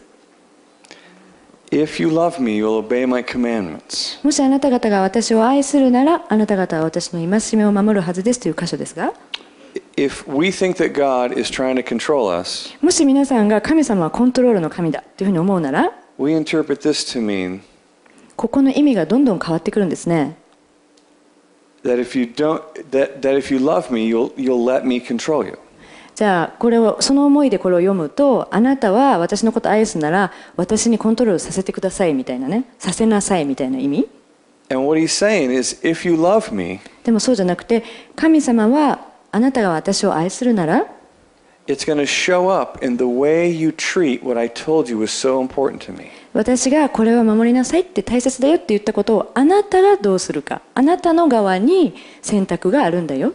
If you love me, you'll obey my commandments. もしあなた方が私を愛するならあなた方は私の戒めを守るはずですという箇所ですが、 If we think that God is trying to control us, もし皆さんが神様はコントロールの神だというふうに思うなら、 we interpret this to mean ここの意味がどんどん変わってくるんですね。 that if you don't that, that if you love me, you'll you'll let me control you. じゃあこれをその思いでこれを読むと、あなたは私のことを愛すなら私にコントロールさせてくださいみたいなね、させなさいみたいな意味。 And what he's saying is, if you love me, でもそうじゃなくて、神様はあなたが私を愛するなら、 it's going to show up in the way you treat what I told you was so important to me. 私がこれは守りなさいって大切だよって言ったことをあなたがどうするか、あなたの側に選択があるんだよ。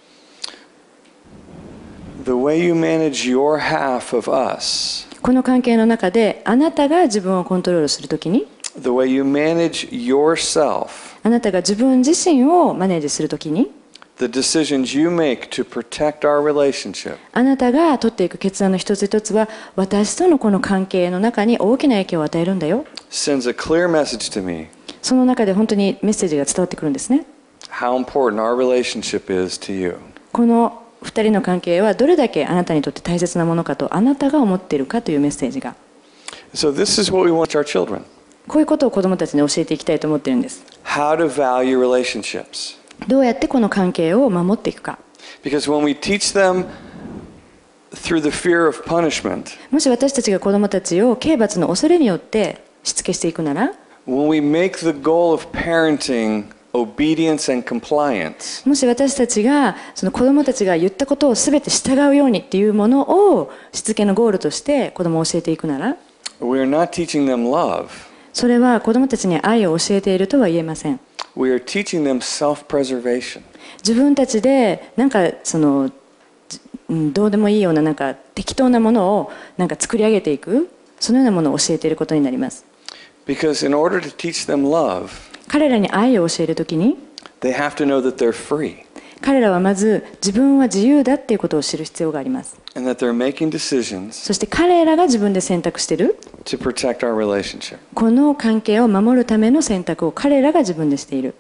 The way you manage your half of us, この関係の中であなたが自分をコントロールするときに、 the way you manage yourself, あなたが自分自身をマネージするときに、 the decisions you make to protect our relationship, あなたが取っていく決断の一つ一つは私とのこの関係の中に大きな影響を与えるんだよ。 sends a clear message to me その中で本当にメッセージが伝わってくるんですね。 how important our relationship is to you. このふたりの関係はどれだけあなたにとって大切なものかとあなたが思っているかというメッセージが。 So this is what we want our children. こういうことを子どもたちに教えていきたいと思っているんです。 How to value relationships. どうやってこの関係を守っていくか。 Because when we teach them through the fear of punishment, もし私たちが子どもたちを刑罰の恐れによってしつけしていくなら、 when we make the goal of parenting obedience and compliance, もし私たちがその子どもたちが言ったことをすべて従うようにっていうものをしつけのゴールとして子どもを教えていくなら、 we are not teaching them love. それは子どもたちに愛を教えているとは言えません。 We are teaching them self-preservation. 自分たちでなんかそのどうでもいいようななんか適当なものをなんか作り上げていく、そのようなものを教えていることになります。 Because in order to teach them love, 彼らに愛を教えるときに、 they have to know that they're free. 彼らはまず自分は自由だっていうことを知る必要があります。 And that they're making decisions そして彼らが自分で選択している。 to protect our relationship. この関係を守るための選択を彼らが自分でしている。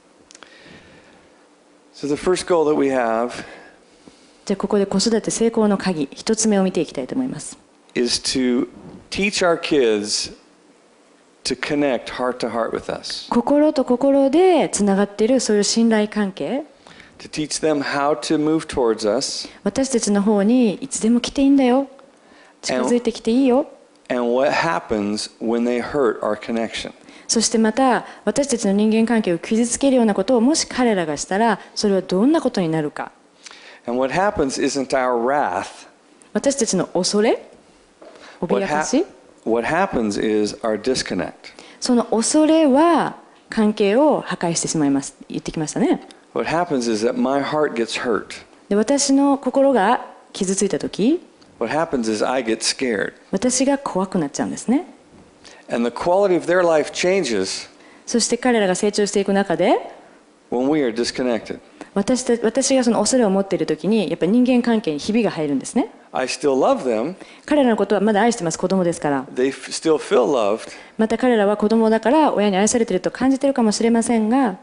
So the first goal that we have じゃあここで子育て成功の鍵、一つ目を見ていきたいと思います。 is to teach our kids to connect heart to heart with us. 心と心でつながっているそういう信頼関係。 To teach them how to move towards us. 私たちの方にいつでも来ていいんだよ。近づいてきていいよ。 And what happens when they hurt our connection. そしてまた私たちの人間関係を傷つけるようなことをもし彼らがしたらそれはどんなことになるか。 And what happens isn't our wrath. 私たちの恐れ、脅 What, か hap- し、 what happens is our disconnect. その恐れは関係を破壊してしまいます。言ってきましたね。 What happens is that my heart gets hurt. で、私の心が傷ついたとき、 What happens is I get scared. 私が怖くなっちゃうんですね。 And the quality of their life changes そして彼らが成長していく中で、 when we are disconnected. 私た私がその恐れを持っているときにやっぱり人間関係にひびが入るんですね。 I still love them. 彼らのことはまだ愛してます。子供ですから。 They f- still feel loved. また彼らは子供だから親に愛されていると感じているかもしれませんが、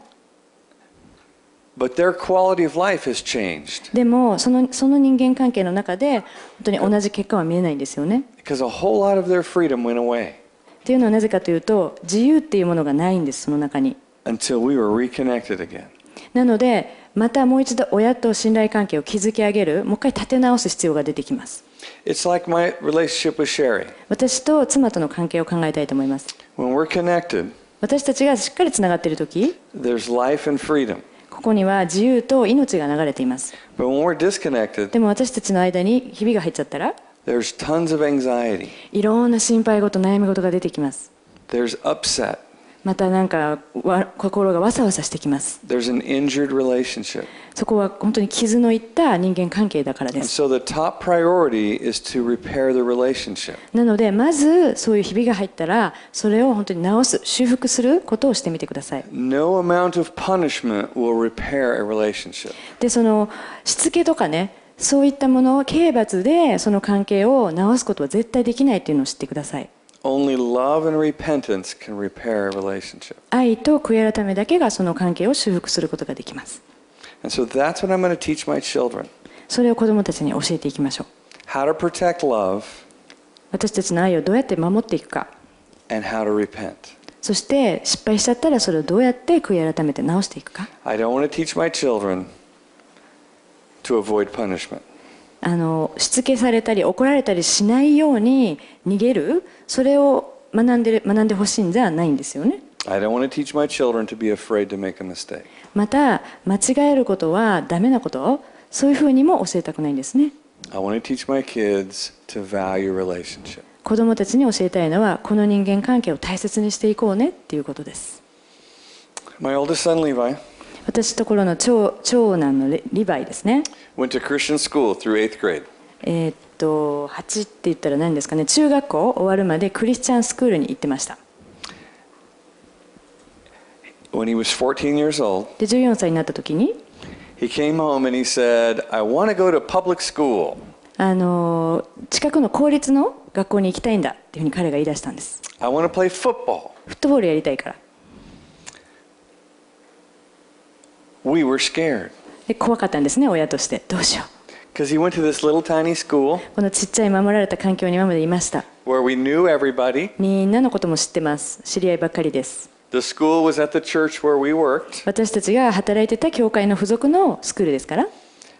But their quality of life has changed. でもその、その人間関係の中で本当に同じ結果は見えないんですよね。 Because a whole lot of their freedom went away っていうのはなぜかというと自由っていうものがないんです、その中に。 until we were reconnected again. なのでまたもう一度親と信頼関係を築き上げる、もう一回立て直す必要が出てきます。 It's like my relationship with Sherry. 私と妻との関係を考えたいと思います。 When we're connected, 私たちがしっかりつながっているとき、 there's life and freedom. ここには自由と命が流れています。 But when we're disconnected, でも私たちの間にひびが入っちゃったら、 there's tons of anxiety. いろんな心配事、悩み事が出てきます。 There's upset. またなんかわ心がわさわさしてきます。 There's an injured relationship. そこは本当に傷のいった人間関係だからで And す。 so the top priority is to repair the relationship. なのでまずそういうひびが入ったらそれを本当に直す、修復することをしてみてください。 No amount of punishment will repair a relationship. でそのしつけとかね、そういったものを刑罰でその関係を直すことは絶対できないというのを知ってください。 Only love and repentance can repair a relationship. 愛と悔い改めだけがその関係を修復することができます。 And so that's what I'm going to teach my children. それを子どもたちに教えていきましょう。 How to protect love 私たちの愛をどうやって守っていくか、 and how to repent. そして失敗しちゃったらそれをどうやって悔い改めて直していくか。 I don't want to teach my children to avoid punishment. あのしつけされたり怒られたりしないように逃げる、それを学んで学んでほしいんじゃないんですよね。 I don't want to teach my children to be afraid to make a mistake. また間違えることはダメなこと、そういうふうにも教えたくないんですね。 I want to teach my kids to value relationship. 子どもたちに教えたいのはこの人間関係を大切にしていこうねっていうことです。 My oldest son Levi 私のところの 長, 長男のレリヴァイですね。 went to Christian school through eighth grade. えーっとはちって言ったら何ですかね、中学校終わるまでクリスチャンスクールに行ってました。 When he was fourteen years old, でじゅうよんさいになった時に he came home and he said, I want to go to public school. あの近くの公立の学校に行きたいんだっていうふうに彼が言い出したんです。 I want to play football. フットボールやりたいから。 We were scared. で怖かったんですね、親として。どうしよ Because he went to this little tiny school このちっちゃい守られた環境に今までいました。 where we knew everybody. みんなのことも知ってます。知り合いばっかりです。 The school was at the church where we worked. 私たちが働いてた教会の付属のスクールですから。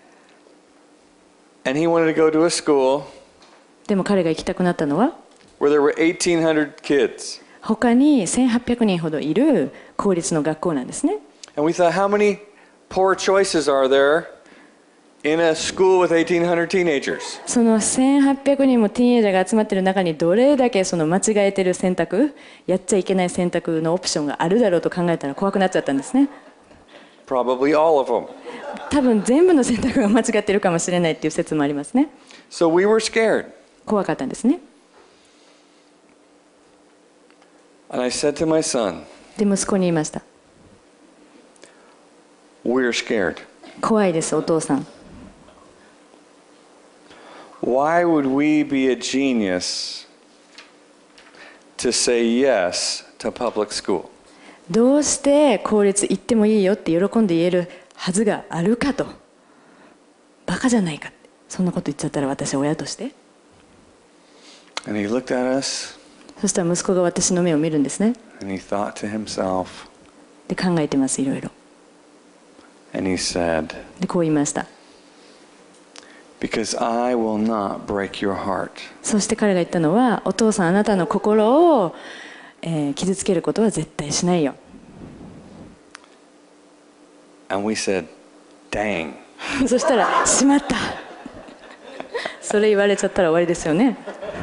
And he wanted to go to a school でも彼が行きたくなったのは where there were eighteen hundred kids. 他にせんはっぴゃくにんほどいる公立の学校なんですね。 And we thought, how many poor choices are there in a school with eighteen hundred teenagers? そのせんはっぴゃくにんもティーンエイジャーが集まっている中にどれだけその間違えてる選択、やっちゃいけない選択のオプションがあるだろうと考えたら怖くなっちゃったんですね。 Probably all of them. 多分全部の選択が間違ってるかもしれないっていう説もありますね。 So we were scared. 怖かったんですね。 And I said to my son, で息子に言いました。 we're scared. 怖いですお父さん。 Why would we be a genius to say yes to public school? どうして公立行ってもいいよって喜んで言えるはずがあるかと。バカじゃないかって。そんなこと言っちゃったら私は親として。 And he looked at us そしたら息子が私の目を見るんですね。 and he thought to himself で考えてますいろいろ。 and he said, でこう言いました。 because I will not break your heart. そして彼が言ったのは、お父さんあなたの心を、えー、傷つけることは絶対しないよ。 And we said, dang. そしたらしまった。それ言われちゃったら終わりですよね。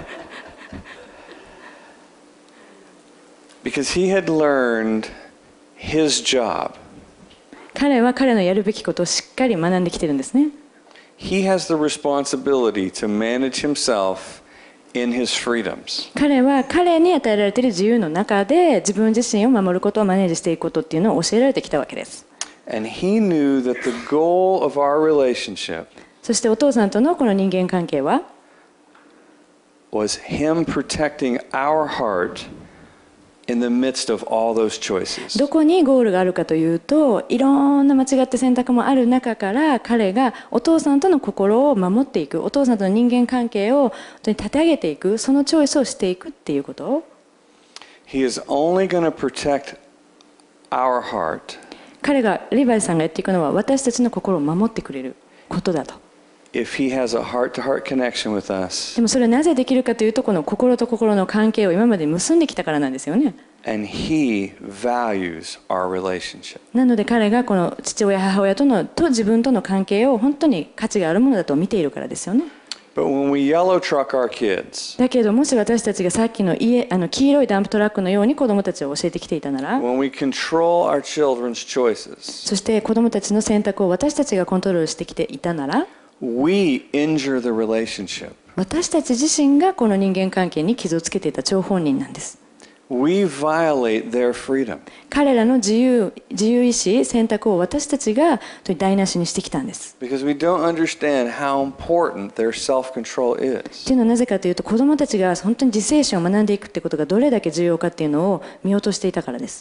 Because he had learned his job. 彼は彼のやるべきことをしっかり学んできてるんですね。 He has the responsibility to manage himself in his freedoms. 彼は彼に与えられている自由の中で自分自身を守ることをマネージしていくことっていうのを教えられてきたわけです。 And he knew that the goal of our relationship そしてお父さんとのこの人間関係は was him protecting our heart in the midst of all those choices. どこにゴールがあるかというと、いろんな間違った選択もある中から彼がお父さんとの心を守っていく、お父さんとの人間関係を本当に立て上げていく、そのチョイスをしていくっていうこと。 He is only going to protect our heart 彼がリヴァイさんがやっていくのは私たちの心を守ってくれることだと。 if he has a heart-to-heart connection with us. でもそれはなぜできるかというと、この心と心の関係を今まで結んできたからなんですよね。 And he values our relationship. なので彼がこの父親母親とのと自分との関係を本当に価値があるものだと見ているからですよね。 But when we yellow truck our kids, だけどもし私たちがさっきの家あの黄色いダンプトラックのように子どもたちを教えてきていたなら、 when we control our children's choices, そして子どもたちの選択を私たちがコントロールしてきていたなら、 we injure the relationship. 私たち自身がこの人間関係に傷をつけていた張本人なんです。 We violate their freedom. 彼らの自由、自由意志、選択を私たちが台無しにしてきたんです。 Because we don't understand how important their self-control と is. いうのはなぜかというと、子どもたちが本当に自制心を学んでいくってことがどれだけ重要かっていうのを見落としていたからです。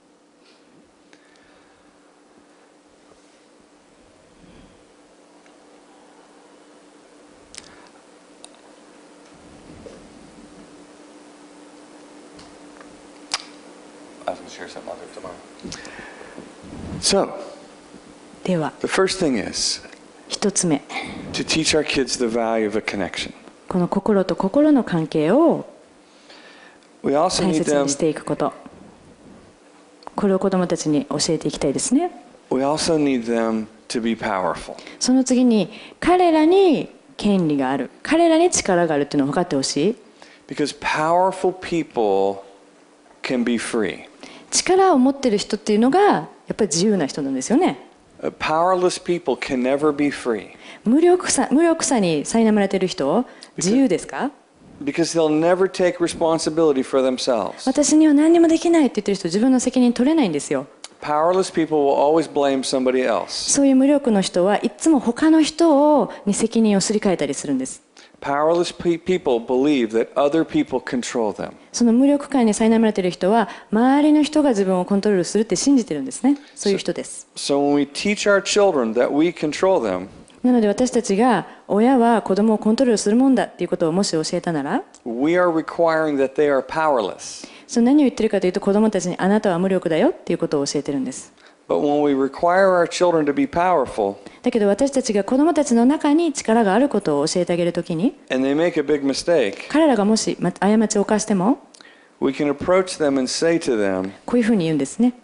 I was going to share something I'll do tomorrow. So, では the first thing is 一つ目、 to teach our kids the value of a connection. この心と心の関係を We also 大 need 切に them. していくこと、これを子どもたちに教えていきたいですね。 We also need them to be powerful. その次に彼らに権利がある、彼らに力があるっていうのを分かってほしい。 Because powerful people can be free. 力を持っている人っていうのがやっぱり自由な人なんですよね。 Uh, Powerless people can never be free. 無力さ、無力さに苛まれている人、自由ですか？ Because they'll never take responsibility for themselves. 私には何にもできないって言ってる人、自分の責任取れないんですよ。 Powerless people will always blame somebody else. そういう無力の人はいつも他の人をに責任をすり替えたりするんです。 Powerless pe- people believe that other people control them. その無力感に苛まれている人は周りの人が自分をコントロールするって信じてるんですね。そういう人です。 So when we teach our children that we control them, なので私たちが親は子供をコントロールするもんだっていうことをもし教えたなら、 we are requiring that they are powerless. その何を言ってるかというと、子供たちにあなたは無力だよっていうことを教えてるんです。 But when we require our children to be powerful, だけど私たちが子供たちの中に力があることを教えてあげるときに、 and they make a big mistake, 彼らがもし過ちを犯しても、 we can approach them and say to them, こういうふうに言うんですね。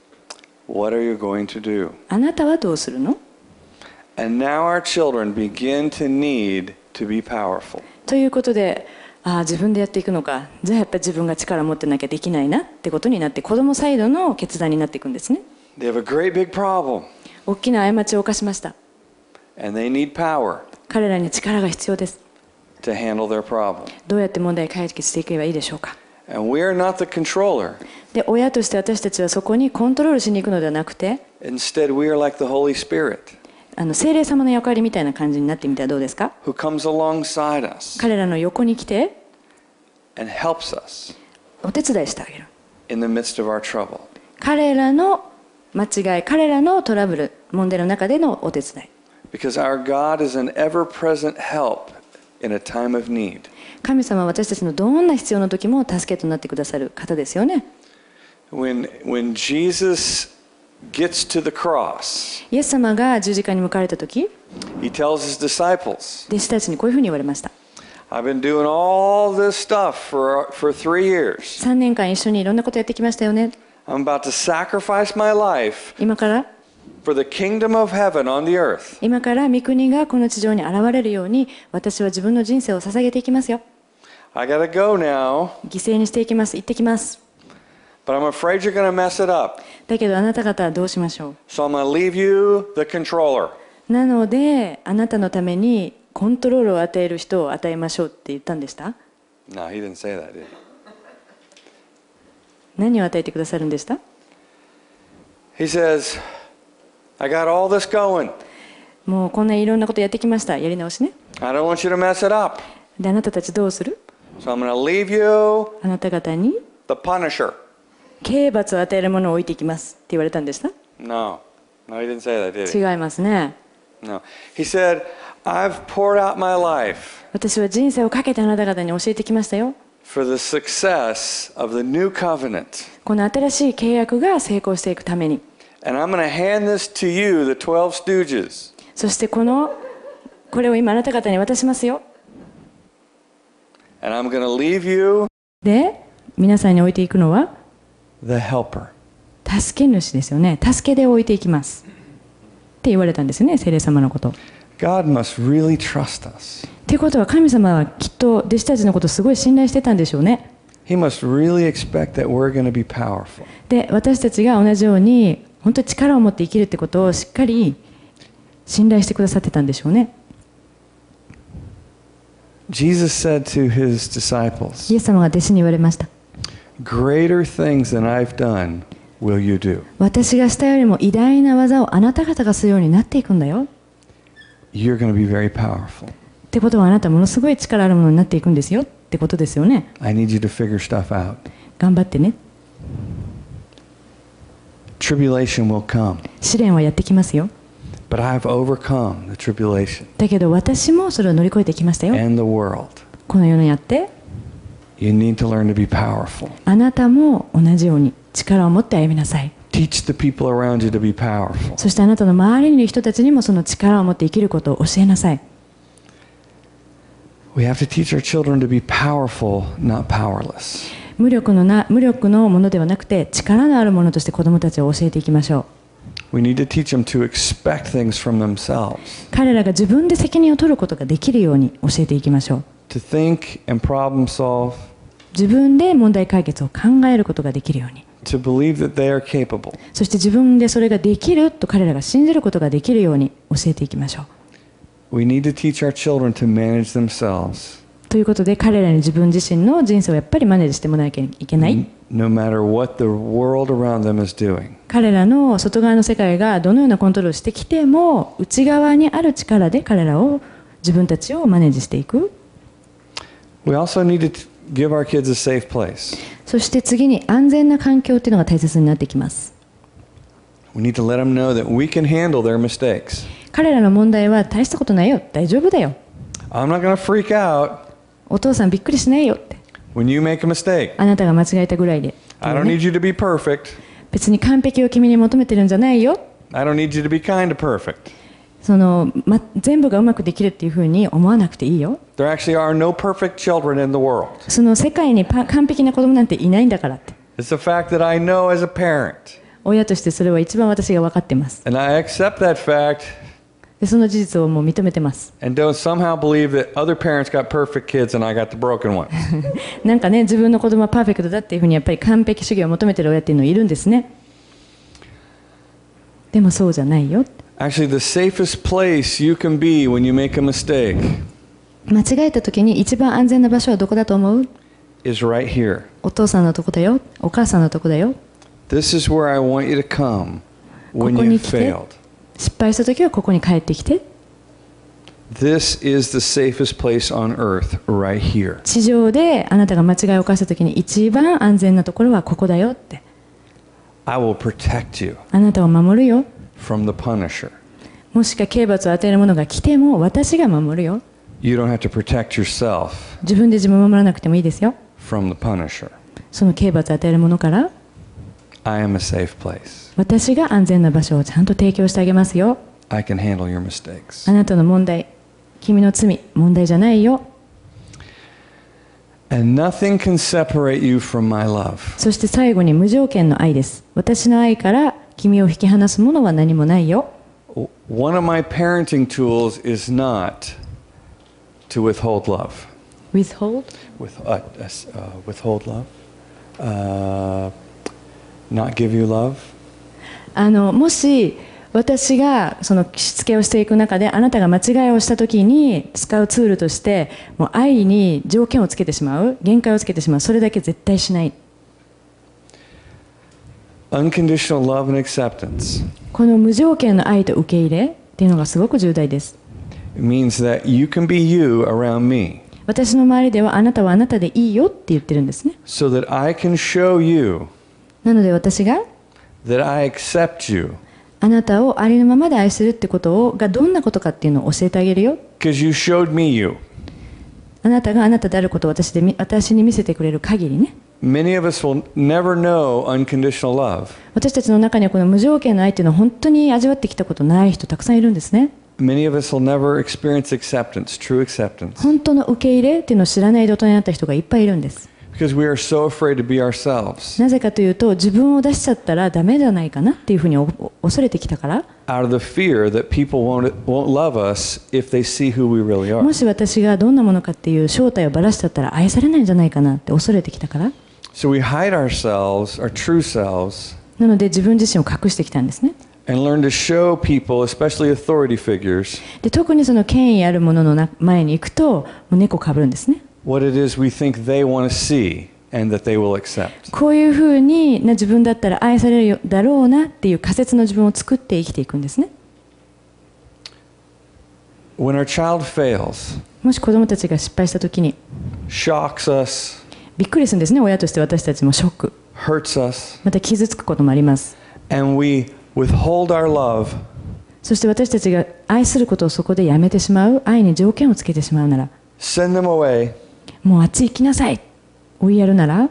what are you going to do? あなたはどうするの？ And now our children begin to need to be powerful. ということで、ああ自分でやっていくのか、じゃあやっぱり自分が力を持ってなきゃできないなってことになって、子供サイドの決断になっていくんですね。 They have a great big problem, 大きな過ちを犯しました。 and they need power 彼らに力が必要です。 to handle their problem. どうやって問題を解決していけばいいでしょうか。 And we are not the controller. で、親として私たちはそこにコントロールしに行くのではなくて、 Instead, we are like the Holy Spirit, あの聖霊様の役割みたいな感じになってみたらどうですか。 who comes alongside us 彼らの横に来て and helps us お手伝いしてあげる。 in the midst of our trouble. 彼らの間違い、彼らのトラブル、問題の中でのお手伝い。 Because our God is an ever-present help in a time of need. 神様は私たちのどんな必要の時も助けとなってくださる方ですよね。 When, when Jesus gets to the cross, イエス様が十字架に向かわれた時、 he tells his disciples, 弟子たちにこういうふうに言われました。 I've been doing all this stuff for, for three years. さんねんかん一緒にいろんなことやってきましたよね。 I'm about to sacrifice my life 今から for the kingdom of heaven on the earth. 今から御国がこの地上に現れるように、私は自分の人生を捧げていきますよ。 I gotta go now, 犠牲にしていきます。行ってきます。 but I'm afraid you're gonna mess it up. だけどあなた方はどうしましょう。 So I'm gonna leave you the controller. なのであなたのためにコントロールを与える人を与えましょうって言ったんでした。 No, he didn't say that, did he? 何を与えてくださるんでした？ He says, I got all this going. もうこんないろんなことやってきました。やり直しね。 I don't want you to mess it up. であなたたちどうする？ So I'm gonna leave you あなた方に the punisher. 刑罰を与えるものを置いていきますって言われたんでした？ No. No, he didn't say that, did he? 違いますね。 No. He said, I've poured out my life 私は人生をかけてあなた方に教えてきましたよ。 for the success of the new covenant. この新しい契約が成功していくために。 And I'm going to hand this to you, the twelve stooges. そしてこのこれを今あなた方に渡しますよ。 And I'm going to leave you で皆さんに置いていくのは the helper. 助け主ですよね。助けで置いていきますって言われたんですよね、聖霊様のこと。 God must really trust us. っていうことは神様はきっと弟子たちのことをすごい信頼してたんでしょうね。 He must really expect that we're going to be powerful. で私たちが同じように本当に力を持って生きるってことをしっかり信頼してくださってたんでしょうね。 Jesus said to his disciples, イエス様が弟子に言われました。 Greater things than I've done will you do. 私がしたよりも偉大な技をあなた方がするようになっていくんだよ。 You're going to be very powerful. ってことはあなたものすごい力あるものになっていくんですよってことですよね。 I need you to figure stuff out. 頑張ってね。 Tribulation will come, 試練はやってきますよ。 but I've overcome the tribulation だけど私もそれを乗り越えてきましたよ。 and the world. この世にあって You need to learn to be powerful. あなたも同じように力を持って歩みなさい。 Teach the people around you to be powerful. そしてあなたの周りにいる人たちにもその力を持って生きることを教えなさい。 We have to teach our children to be powerful, not powerless. 無力のな無力のものではなくて力のあるものとして子どもたちを教えていきましょう。 We need to teach them to expect things from themselves, 彼らが自分で責任を取ることができるように教えていきましょう。 to think and problem solve, 自分で問題解決を考えることができるように。 to believe that they are capable. そして自分でそれができると彼らが信じることができるように教えていきましょう。 We need to teach our children to manage themselves, ということで彼らに自分自身の人生をやっぱりマネージしてもらわなきゃいけない。 no matter what the world around them is doing. 彼らの外側の世界がどのようなコントロールしてきても内側にある力で彼らを自分たちをマネージしていく。 We also need to give our kids a safe place. そして次に安全な環境っていうのが大切になってきます。 We need to let them know that we can handle their mistakes. 彼らの問題は大したことないよ、大丈夫だよ、 I'm not going to freak out お父さんびっくりしないよって、 when you make a mistake. あなたが間違えたぐらいで、 I don't need you to be perfect. 別に完璧を君に求めてるんじゃないよ、 I don't need you to be kind to perfect. その、ま、全部がうまくできるっていうふうに思わなくていいよ、 There actually are no perfect children in the world. その世界にパ完璧な子供なんていないんだからって、 It's the fact that I know as a parent, 親としてそれは一番私が分かってます。 and I accept that fact でその事実をもう認めてます。 and don't somehow believe that other parents got perfect kids and I got the broken ones. なんかね、自分の子供はパーフェクトだっていうふうにやっぱり完璧主義を求めてる親っていうのいるんですね。でもそうじゃないよ。 Actually, the safest place you can be when you make a mistake 間違えた時に一番安全な場所はどこだと思う？ is right here. お父さんのとこだよ、お母さんのとこだよ。 This is where I want you to come when ここに you 来て、 failed. 失敗した時はここに帰ってきて。 This is the safest place on earth right here. 地上であなたが間違いを犯した時に一番安全なところはここだよって。 I will protect you あなたを守るよ。 from the punisher. もしか刑罰を与える者が来ても私が守るよ。 You don't have to protect yourself 自分で自分を守らなくてもいいですよ。 from the punisher. その刑罰を与える者から I am a safe place. 私が安全な場所をちゃんと提供してあげますよ。 I can handle your mistakes. あなたの問題、君の罪、問題じゃないよ。 And nothing can separate you from my love. そして最後に無条件の愛です。私の愛から君を引き離すものは何もないよ。 One of my parenting tools is not to withhold love. Withhold? With, uh, uh, withhold love? Uh, not give you love? あのもし私がそのしつけをしていく中であなたが間違いをしたときに使うツールとしてもう愛に条件をつけてしまう、限界をつけてしまう、それだけ絶対しない。 Unconditional love and acceptance. この無条件の愛と受け入れっていうのがすごく重大です。 It means that you can be you around me. 私の周りではあなたはあなたでいいよって言ってるんですね。 So that I can show you なので私が that I accept you. あなたをありのままで愛するってことをがどんなことかっていうのを教えてあげるよ。 Because you showed me you. あなたがあなたであることを私で私に見せてくれる限りね。 Many of us will never know unconditional love. 私たちの中にはこの無条件の愛っていうのを本当に味わってきたことない人たくさんいるんですね。 Many of us will never experience acceptance, true acceptance. 本当の受け入れっていうのを知らないで大人になった人がいっぱいいるんです。 Because we are so afraid to be ourselves. なぜかというと自分を出しちゃったらダメじゃないかなっていうふうにお恐れてきたから。 Out of the fear that people won't, won't love us if they see who we really も are. し私がどんなものかっていう正体をばらしちゃったら愛されないんじゃないかなって恐れてきたから。 So we hide ourselves, our true selves, なので自分自身を隠してきたんですね。 and learn to show people, especially authority figures, で特にその権威あるもののな前に行くともう猫かぶるんですね。 what it is we think they want to see and that they will accept. こういうふうにな自分だったら愛されるよだろうなっていう仮説の自分を作って生きていくんですね。 When our child fails, もし子供たちが失敗したときに shocks us, びっくりするんですね。親として私たちもショック、 hurts us, また傷つくこともあります。 and we withhold our love, そして私たちが愛することをそこでやめてしまう、愛に条件をつけてしまうなら、 send them away, もうあっち行きなさい追いやるなら、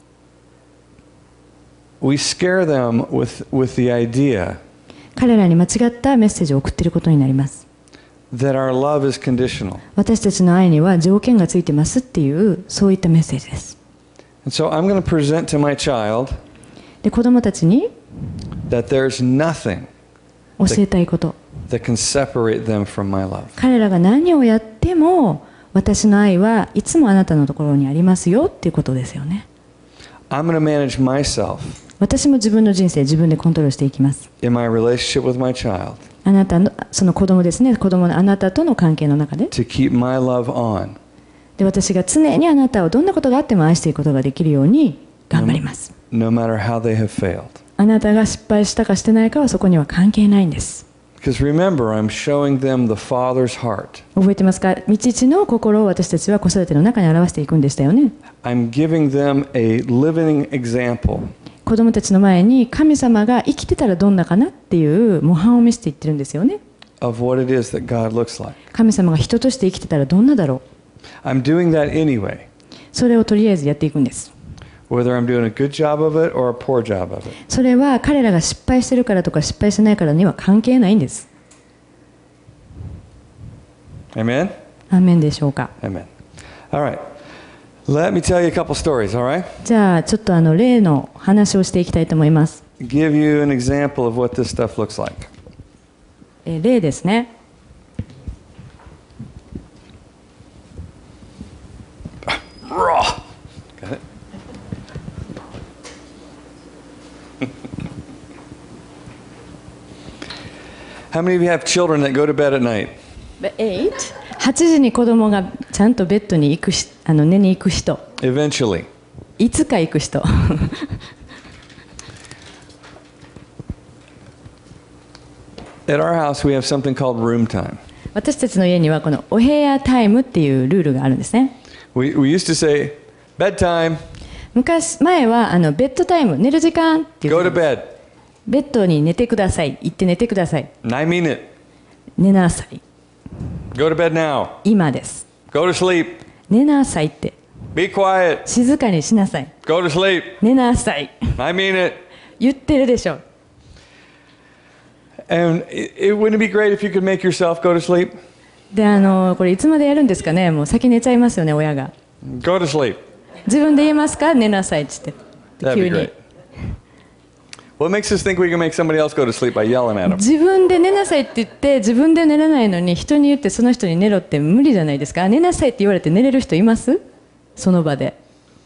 we scare them with, with the idea 彼らに間違ったメッセージを送っていることになります。 that our love is conditional. 私たちの愛には条件がついてますっていうそういったメッセージです。 And so I'm going to present to my child で子供たちに that there's nothing 教えたいこと、 that can separate them from my love. 彼らが何をやっても私の愛はいつもあなたのところにありますよっていうことですよね。 I'm going to manage myself 私も自分の人生自分でコントロールしていきます。 in my relationship with my child あなたのその子供ですね、子供のあなたとの関係の中で、 to keep my love on. で私が常にあなたをどんなことがあっても愛していくことができるように頑張ります。 No matter how they have failed. あなたが失敗したかしてないかはそこには関係ないんです。 Because remember, I'm showing them the Father's heart. 覚えてますか？御父の心を私たちは子育ての中に表していくんでしたよね。 I'm giving them a living example. 子供たちの前に神様が生きてたらどんなかなっていう模範を見せていってるんですよね。 of what it is that God looks like. 神様が人として生きてたらどんなだろう。 I'm doing that anyway, それをとりあえずやっていくんです。 whether I'm doing a good job of it or a poor job of it. それは彼らが失敗してるからとか失敗してないからには関係ないんです。 Amen? アーメンでしょうか。 Amen. All right. Let me tell you a couple stories, all right? じゃあちょっとあの例の話をしていきたいと思います。 Give you an example of what this stuff looks like. えー例ですね。 Raw. Got it? How many of you have children that go to bed at night? はちじに子供がちゃんとベッドに行くし、あの寝に行く人、 Eventually. いつか行く人。 At our house, we have something called room time. 私たちの家にはこのお部屋タイムっていうルールがあるんですね。 We, we used to say, bedtime, 昔前はあのベッドタイム、寝る時間っていう go こと to です。 bed. ベッドに寝てください、行って寝てください、 And I mean it. 寝なさい、 Go to bed now. 今です、 Go to sleep. 寝なさいって、 Be quiet. 静かにしなさい、 Go to sleep. 寝なさい、 I mean it. 言ってるでしょ。 And it, it wouldn't it be great if you could make yourself go to sleep? で、あのこれいつまでやるんですかね。もう先寝ちゃいますよね、親が。 Go to sleep. 自分で言えますか、寝なさいって言って。 That'd 急 be に great. What makes us think we can make somebody else go to sleep by yelling at them? 自分で寝なさいって言って自分で寝れないのに人に言ってその人に寝ろって無理じゃないですか。寝なさいって言われて寝れる人います？その場で。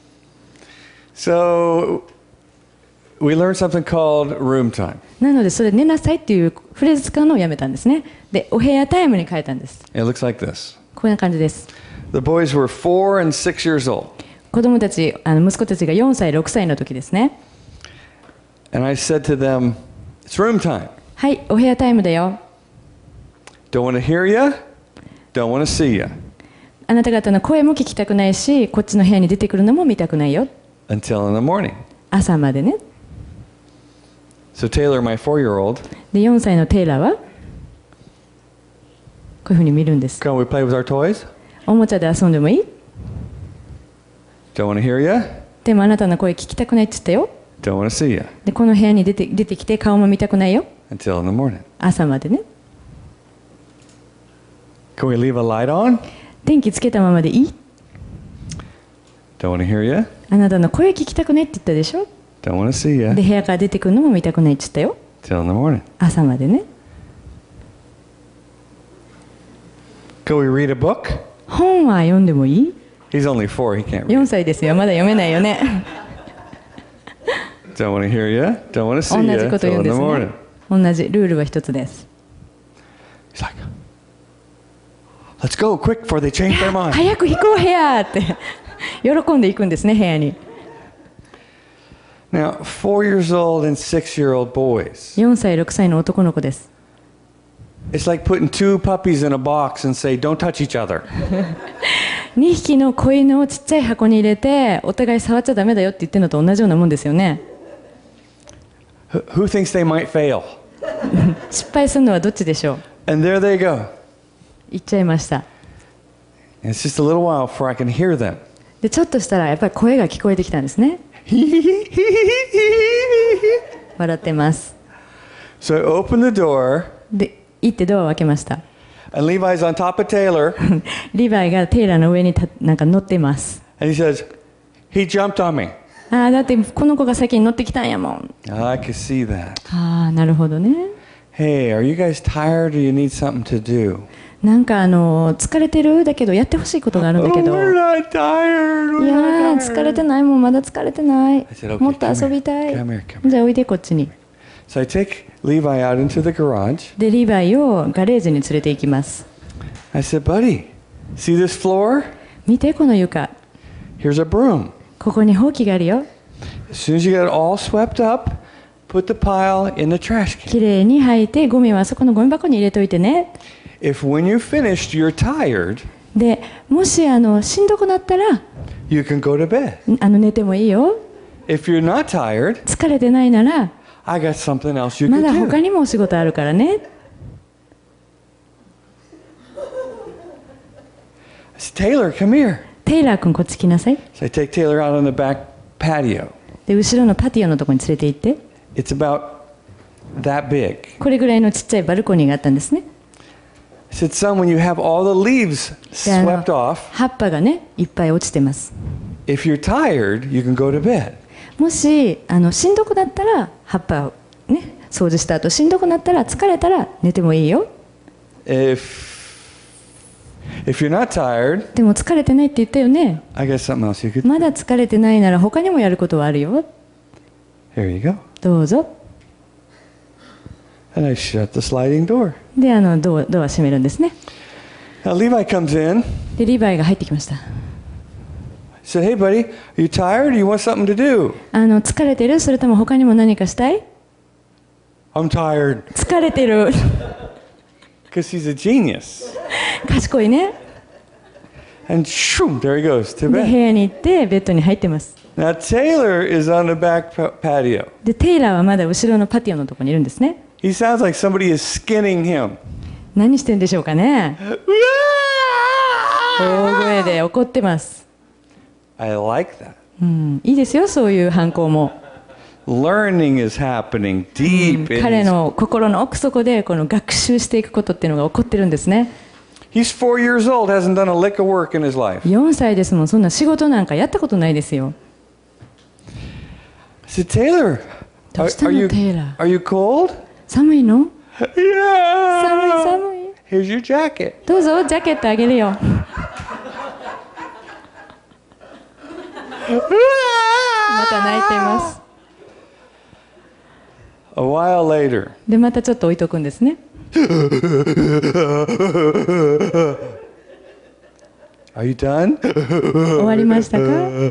So we learned something called room time. なのでそれ寝なさいっていうフレーズ使うのをやめたんですね。で、お部屋タイムに変えたんです。 It looks like this. こんな感じです。 The boys were four and six years old. 子供たち、あの息子たちがよんさい、ろくさいの時ですね。 And I said to them, it's room time. はい、お部屋タイムだよ。 Don't want to hear you. Don't want to see you. あなた方の声も聞きたくないし、こっちの部屋に出てくるのも見たくないよ。 Until in the morning. 朝までね。 So Taylor, my four-year-old, で、よんさいのテイラーはこういうふうに見るんです。 can we play with our toys? おもちゃで遊んでもいい？ Don't want to hear you. でもあなたの声聞きたくないって言ったよ。 Don't want to see you. で、この部屋に出て、出てきて顔も見たくないよ。 Until in the morning. 朝までね。 Can we leave a light on? 電気つけたままでいい？ Don't want to hear you. あなたの声聞きたくないって言ったでしょ。 Don't want to see で、 you. 部屋から出てくるのも見たくないって言ったよ。 Till in the morning. 朝までね。 Can we read a book? 本は読んでもいい？ He's only four. He can't よん read. さいですよ。まだ読めないよね。 Don't want to hear you. Don't want to see 同 you. じこと言 Till うん in で the す morning. ね。同じルールは一つです。 He's like, let's go quick before they change their mind. 早く行こう部屋って喜んでいくんですね、部屋に。 Now, four years old and six-year-old boys. よんさい、ろくさいの男の子です。 It's like putting two puppies in a box and say, don't touch each other. にひきの子犬をちっちゃい箱に入れてお互い触っちゃダメだよって言ってるのと同じようなもんですよね。 Who who thinks they might fail? 失敗するのはどっちでしょう。 And there they go. 言っちゃいました。 And it's just a little while before I can hear them. で、ちょっとしたらやっぱり声が聞こえてきたんですね。笑ってます。 So I open the door, で、行ってドアを開けました。 and Levi's on top of Taylor, リヴァイがテイラーの上にたなんか乗ってます。 and he says, he jumped on me. ああ、だってこの子が先に乗ってきたんやもん。 I could see that. ああ、なるほどね。 Hey, are you guys tired or you need something to do? なんかあの疲れてるだけどやってほしいことがあるんだ Oh, けど。 we're not tired. い We're や not ー tired. 疲れてないもん、まだ疲れてない。 I said, okay, もっと遊びたい。 come here, come here. じゃあおいでこっちに。 So I take Levi out into the garage. で、リヴァイをガレージに連れて行きます。 I said, buddy, see this floor? 見てこの床。 Here's a broom. ここにほうきがあるよ。 As soon as you get it all swept up, put the pile in the trash can. きれいに履いてゴミはそこのゴミ箱に入れといてね。 If when you're finished you're tired, で、もしあのしんどくなったら you can go to bed. あの寝てもいいよ。 If you're not tired, 疲れてないなら I got something else you ま can だ他 do. にもお仕事あるからね。 said, Taylor, come here. テイラー君こっち来なさい。 So I take Taylor out on the back patio. で後ろのパティオのところに連れて行って、 It's about that big. これぐらいのちっちゃいバルコニーがあったんですね。 I said, son, when you have all the leaves であの swept off, 葉っぱがねいっぱい落ちてます。 if you're tired, you can go to bed. もしあのしんどくなったら葉っぱをね掃除した後しんどくなったら疲れたら寝てもいいよ。 If if you're not tired, でも疲れてないって言ったよね。 I got something else you could. まだ疲れてないなら他にもやることはあるよ。 Here you go. どうぞ。 And I shut the sliding door. であのドア、ドア閉めるんですね。 Now Levi comes in. でリヴァイが入ってきました。 I said, hey, buddy, are you tired? You want something to do? あの疲れてる？それとも他にも何かしたい？ I'm tired. 疲れてる。 Because he's a genius. 賢いね。 And shoo, there he goes to で部 bed. 屋に行ってベッドに入ってます。 Now Taylor is on the back pa- patio. でテイラーはまだ後ろのパティオのところにいるんですね。 He sounds like somebody is skinning him. 何してんでしょうかね。大声で怒ってます。 I like that. うん、いいですよそういう反抗も。 Learning is happening deep in 彼 his... の心の奥底でこの学習していくことっていうのが起こってるんですね。 He's four years old, hasn't done a lick of work in his life. よんさいですもん。そんな仕事なんかやったことないですよ。 I said, Taylor, ど are, うした are の you テイラー。 are you cold? 寒いの？ Yeah. 寒い寒い。 Here's your jacket. どうぞジャケットあげるよ。また泣いています。 A while later. でまたちょっと置いとくんですね。 Are you done? 終わりましたか？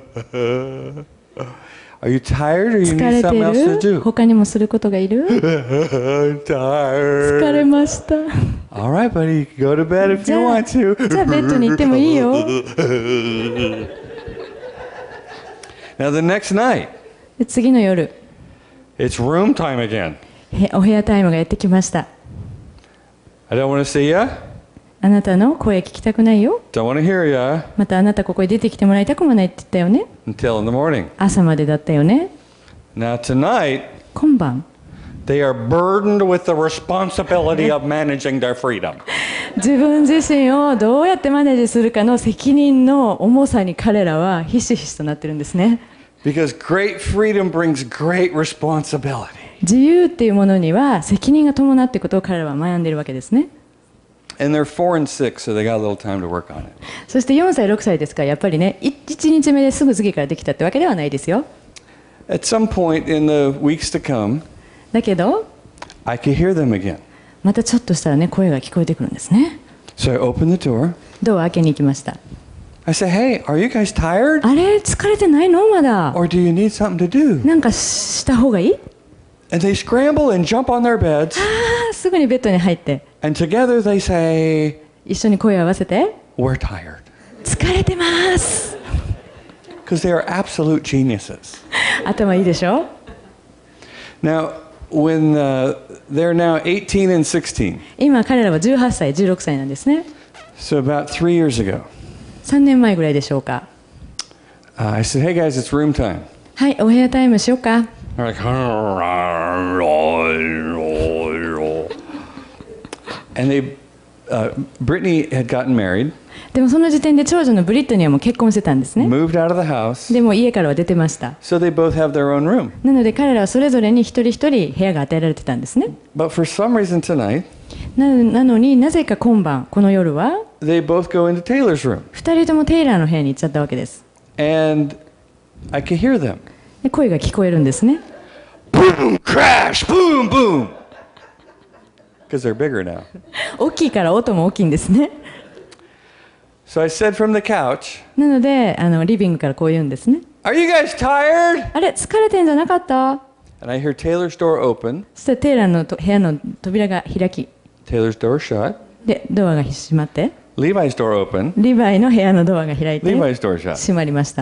Are you tired or you 疲 need れ something else to てる？ do? 他にもすることがいる？ I'm 疲れ tired. ました。 All right, buddy, you can go to bed if じ you ゃあ、 want to. じゃあベッドに行ってもいいよ。 Now the next night, で次の夜、 it's room time again. へお部屋タイムがやってきました。 I don't want to see ya. あなたの声聞きたくないよ。 Don't want to hear ya またあなたここに出てきてもらいたくもないって言ったよね。 until in the morning. 朝までだったよね。 Now tonight, 今晩、 they are burdened with the responsibility of managing their freedom. 自分自身をどうやってマネージするかの責任の重さに彼らはひしひしとなってるんですね。 Because great freedom brings great responsibility. 自由っていうものには責任が伴っていることを彼らは学んでいるわけですね。 And they're four and six, so they got a little time to work on it. そしてよんさいろくさいですからやっぱりねいちにちめですぐ次からできたってわけではないですよ。 At some point in the weeks to come, だけど I could hear them again. またちょっとしたらね声が聞こえてくるんですね。 So I opened the door. ドア開けに行きました。 I said, hey, are you guys tired? あれ疲れてないのまだ。 Or do you need something to do? なんかした方がいい？ And they scramble and jump on their beds. ああすぐにベッドに入って And together they say, 一緒に声を合わせて we're tired. 疲れてます。 Because they are absolute geniuses. 頭いいでしょ。 Now, when uh, they're now eighteen and sixteen, 今彼らはじゅうはっさいじゅうろくさいなんですね。 so about three years ago, さんねんまえぐらいでしょうか。 uh, I said, hey guys, it's room time. はいお部屋タイムしようか。 They're like, and they, uh, Brittany had gotten married, でもその時点で長女のブリットにはもう結婚してたんですね。 moved out of the house, でも家からは出てました。 so they both have their own room. なので彼らはそれぞれに一人一人部屋が与えられてたんですね。 But for some reason tonight, ななのになぜか今晩この夜は they both go into Taylor's room, 二人ともテイラーの部屋に行っちゃったわけです。 and I could hear them. で声が聞こえるんですね。 Boom, crash, boom, boom. Because they're bigger now. 大きいから音も大きいんですね。 So I said from the couch, なのであのリビングからこう言うんですね。 are you guys tired? あれ疲れてんじゃなかった？ And I hear Taylor's door open, そしたらテイラーのと部屋の扉が開き Taylor's door shut, でドアが閉まって Levi's door open, リヴァイの部屋のドアが開いて Levi's door shut. 閉まりました。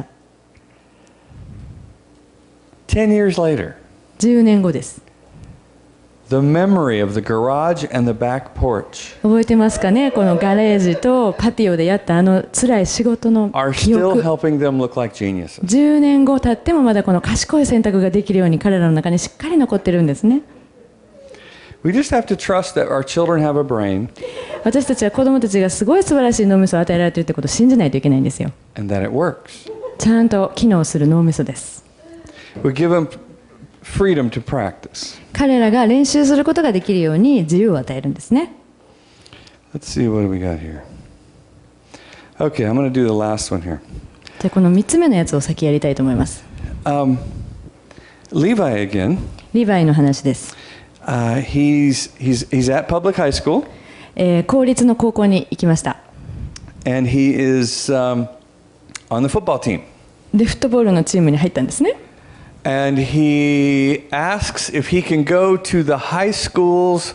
Ten years later, じゅうねんごです。 The memory of the garage and the back porch 覚えてますかね、このガレージとパティオでやったあの辛い仕事の are 記 still 憶。 helping them look like geniuses. じゅうねんご経ってもまだこの賢い選択ができるように彼らの中にしっかり残ってるんですね。 We just have to trust that our children have a brain 私たちは子供たちがすごい素晴らしい脳みそを与えられているということを信じないといけないんですよ。 and that it works. ちゃんと機能する脳みそです。 We give them freedom to practice. 彼らが練習することができるように自由を与えるんですね。 Let's see what we got here. Okay, I'm going to do the last one here. じゃあこのみっつめのやつを先やりたいと思います。 Um, Levi again. リヴァイの話です。 Uh, he's, he's, he's at public high school, えー公立の高校に行きました。 and he is um, on the football team. で、フットボールのチームに入ったんですね。 And he asks if he can go to the high school's.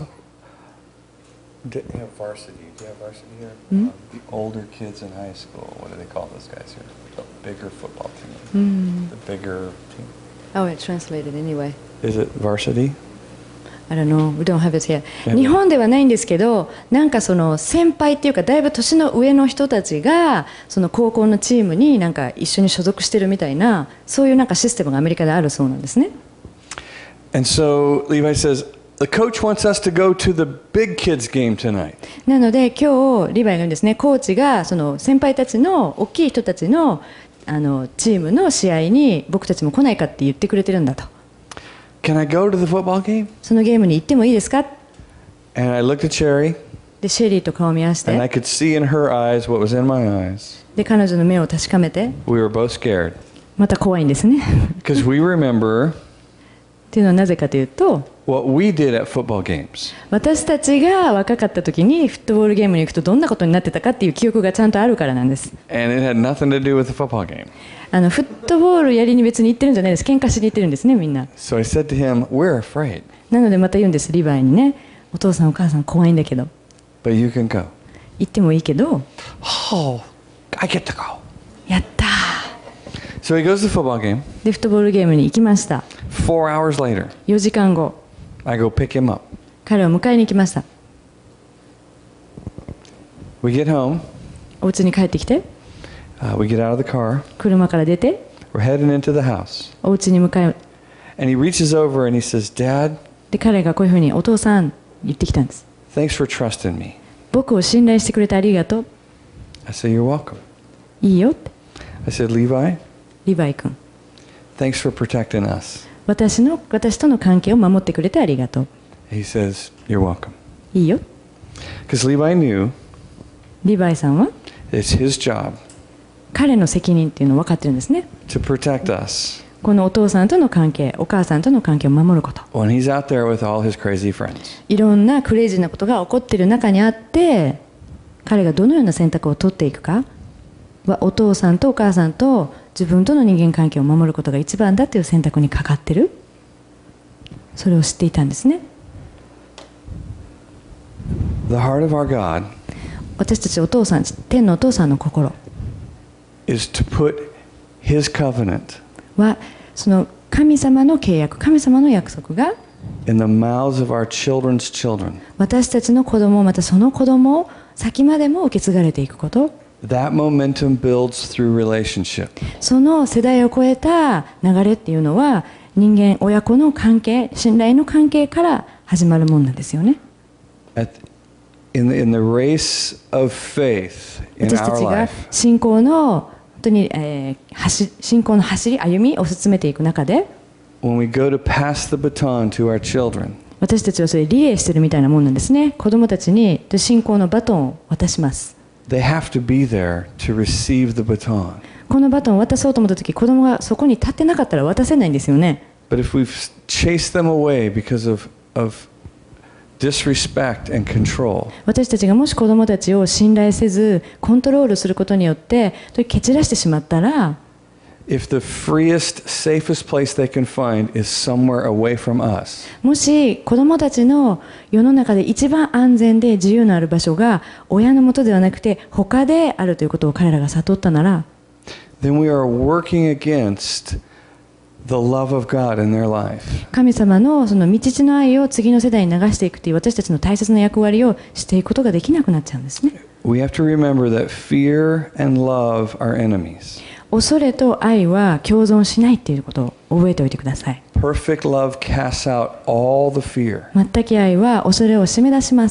Do you have varsity? Do you have varsity here? Um, the older kids in high school. What do they call those guys here? The bigger football team. The bigger team. Oh, it translated anyway. Is it varsity? I don't know. We don't have it here. Yeah. 日本ではないんですけど、なんかその先輩っていうかだいぶ年の上の人たちがその高校のチームになんか一緒に所属してるみたいな、そういうなんかシステムがアメリカであるそうなんですね。 And so Levi says, the coach wants us to go to the big kids game tonight. なので今日リヴァイが言うんですね。コーチがその先輩たちの大きい人たちのあのチームの試合に僕たちも来ないかって言ってくれてるんだと。 Can I go to the football game? そのゲームに行ってもいいですか？ And I looked at Cherry, でシェリーと顔を見合わせ and I て、 could see in her eyes what was in my eyes. で彼女の目を確かめて、 We were both scared また怖いんですね。 because we remember っていうのはなぜかというと、 what we did at football games. 私たちが若かった時にフットボールゲームに行くとどんなことになってたかっていう記憶がちゃんとあるからなんです。 And it had nothing to do with the football game. あのフットボールやりに別に行ってるんじゃないです。喧嘩しに行ってるんですね、みんな。 So I said to him, we're afraid, なのでまた言うんです、リヴァイにね。お父さんお母さん怖いんだけど、 but you can go. 行ってもいいけど、 Oh, I get to go. やったー。 So he goes to the football game. でフットボールゲームに行きました。 Four hours later, よじかんご、 I go pick him up. 彼を迎えに行きました。 We get home. お家に帰ってきて、 Uh, we get out of the car. 車から出て We're heading into the house. お家に向かい、 And he reaches over and he says, Dad, で彼がこういうふうにお父さん言ってきたんです。 thanks for trusting me. 僕を信頼してくれてありがとう。 I said, you're welcome. いいよって。 I said, Levi, リヴァイ君、 thanks for protecting us. 私の私との関係を守ってくれてありがとう。 He says, you're welcome. いいよ。 Because Levi knew リヴァイさんは it's his job 彼の責任っていうのを分かってるんですね。 to protect us このお父さんとの関係、お母さんとの関係を守ること。 when he's out there with all his crazy friends. いろんなクレイジーなことが起こっている中にあって、彼がどのような選択を取っていくかはお父さんとお母さんと自分との人間関係を守ることが一番だという選択にかかってる。それを知っていたんですね。 The heart of our God 私たちお父さん、天のお父さんの心 is to put his covenant はその神様の契約、神様の約束が in the mouths of our children's children. 私たちの子供、またその子供を先までも受け継がれていくこと。 That momentum builds through relationship. その世代を超えた流れっていうのは人間、親子の関係、信頼の関係から始まるもんなんですよね。 At, in, the, in the race of faith in 私た our ちが life, 信仰の本当に、えー、走信仰の走り、歩みを進めていく中で、 when we go to pass the baton to our children, 私たちはそれリレーしてるみたいなもんなんですね。子供たちに信仰のバトンを渡します。 they have to be there to receive the baton. このバトンを渡そうと思った時、子供がそこに立ってなかったら渡せないんですよね。 But if we've chased them away because of, of disrespect and control, 私たちがもし子供たちを信頼せずコントロールすることによって蹴散らしてしまったら、 if the freest, safest place they can find is somewhere away from us, もし子供たちの世の中で一番安全で自由のある場所が親のもとではなくて他であるということを彼らが悟ったなら、 then we are working against the love of God in their life. 神様のその道地の愛を次の世代に流していくという私たちの大切な役割をしていくことができなくなっちゃうんですね。 We have to remember that fear and love are enemies. 恐れと愛は共存しないということを覚えておいてください。 Perfect love casts out all the fear. 全き愛は恐れを締め出します。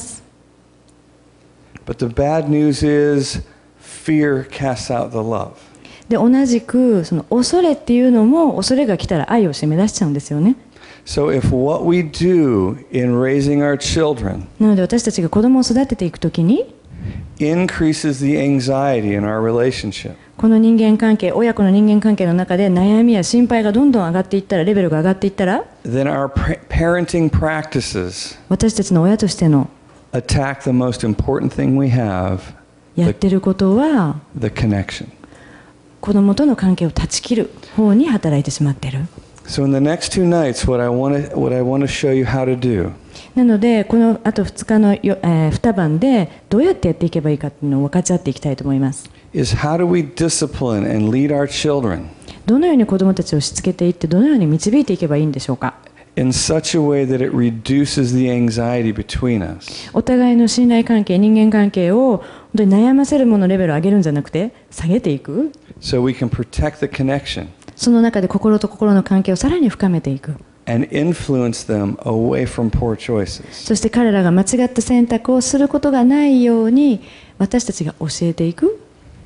But the bad news is fear casts out the love. で同じくその恐れっていうのも恐れが来たら愛を締め出しちゃうんですよね。 So if what we do in raising our children なので私たちが子供を育てていくときに increases the anxiety in our relationship, この人間関係、親子の人間関係の中で悩みや心配がどんどん上がっていったら、レベルが上がっていったら、 then our pa- parenting practices 私たちの親としての attack the most important thing we have, やってることは the connection. 子供との関係を断ち切る方に働いてしまっている。 So in the next two nights, what I want to what I want to show you how to do なのでこのあとふつかのよ、えー、に晩でどうやってやっていけばいいかっていうのを分かち合っていきたいと思います。 is how do we discipline and lead our children どのように子供たちをしつけていってどのように導いていけばいいんでしょうか。 in such a way that it reduces the anxiety between us. お互いの信頼関係、人間関係を本当に悩ませるものレベルを上げるんじゃなくて下げていく。 So we can protect the connection その中で心と心の関係をさらに深めていく。 and influence them away from poor choices. そして彼らが間違った選択をすることがないように私たちが教えていく。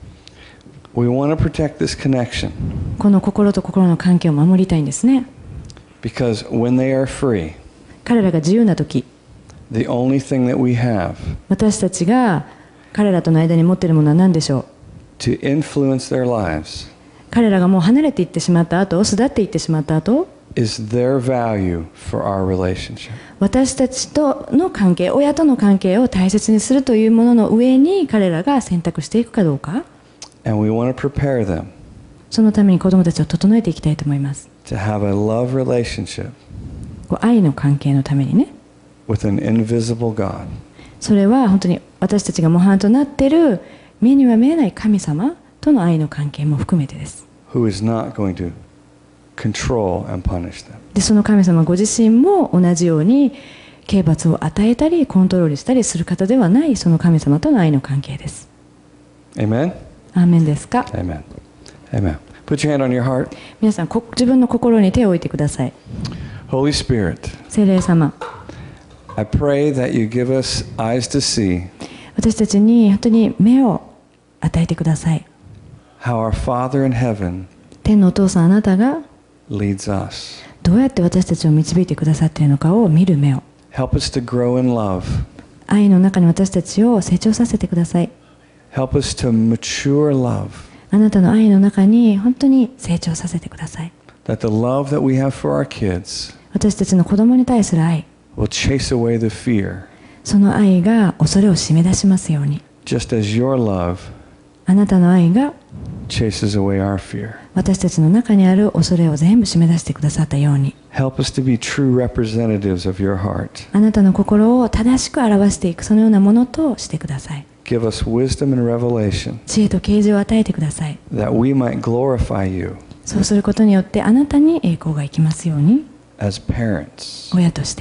We want to protect this connection この心と心の関係を守りたいんですね。 because when they are free, 彼らが自由な時、 the only thing that we have 私たちが彼らとの間に持っているものは何でしょう。 to influence their lives 彼らがもう離れていってしまった後、巣立っていってしまった後、 is their value for our relationship. 私たちとの関係、親との関係を大切にするというものの上に彼らが選択していくかどうか、 And we want to prepare them そのために子どもたちを整えていきたいと思います。 to have a love relationship こう愛の関係のためにね。 with an invisible God. それは本当に私たちが模範となっている目には見えない神様との愛の関係も含めてです。 Who is not going to control and punish them. でその神様ご自身も同じように刑罰を与えたりコントロールしたりする方ではないその神様との愛の関係です。 Amen? アーメンですか。 Amen. Amen. Put your hand on your heart. 皆さんこ自分の心に手を置いてください。 Holy Spirit, 聖霊様、 I pray that you give us eyes to see 私たちに本当に目を与えてください。 how our Father in heaven 天のお父さん、あなたが leads us. どうやって私たちを導いてくださっているのかを見る目を、 Help us to grow in love. 愛の中に私たちを成長させてください。 Help us to mature love. あなたの愛の中に本当に成長させてください。 That the love that we have for our kids 私たちの子供に対する愛、 will chase away the fear, その愛が恐れを締め出しますように、 just as your love あなたの愛が chases away our fear. 私たちの中にある恐れを全部締め出してくださったように、 Help us to be true representatives of your heart. あなたの心を正しく表していくそのようなものとしてください。 Give us wisdom and revelation 知恵と啓示を与えてください。 that we might glorify you そうすることによってあなたに栄光がいきますように、 as parents. 親として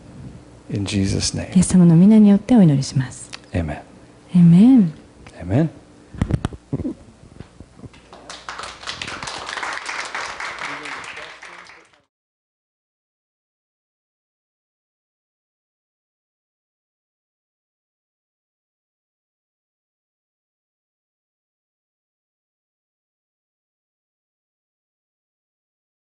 In Jesus' イエ name. ス様の皆によってお祈りします。 Amen. アーメン。 Amen.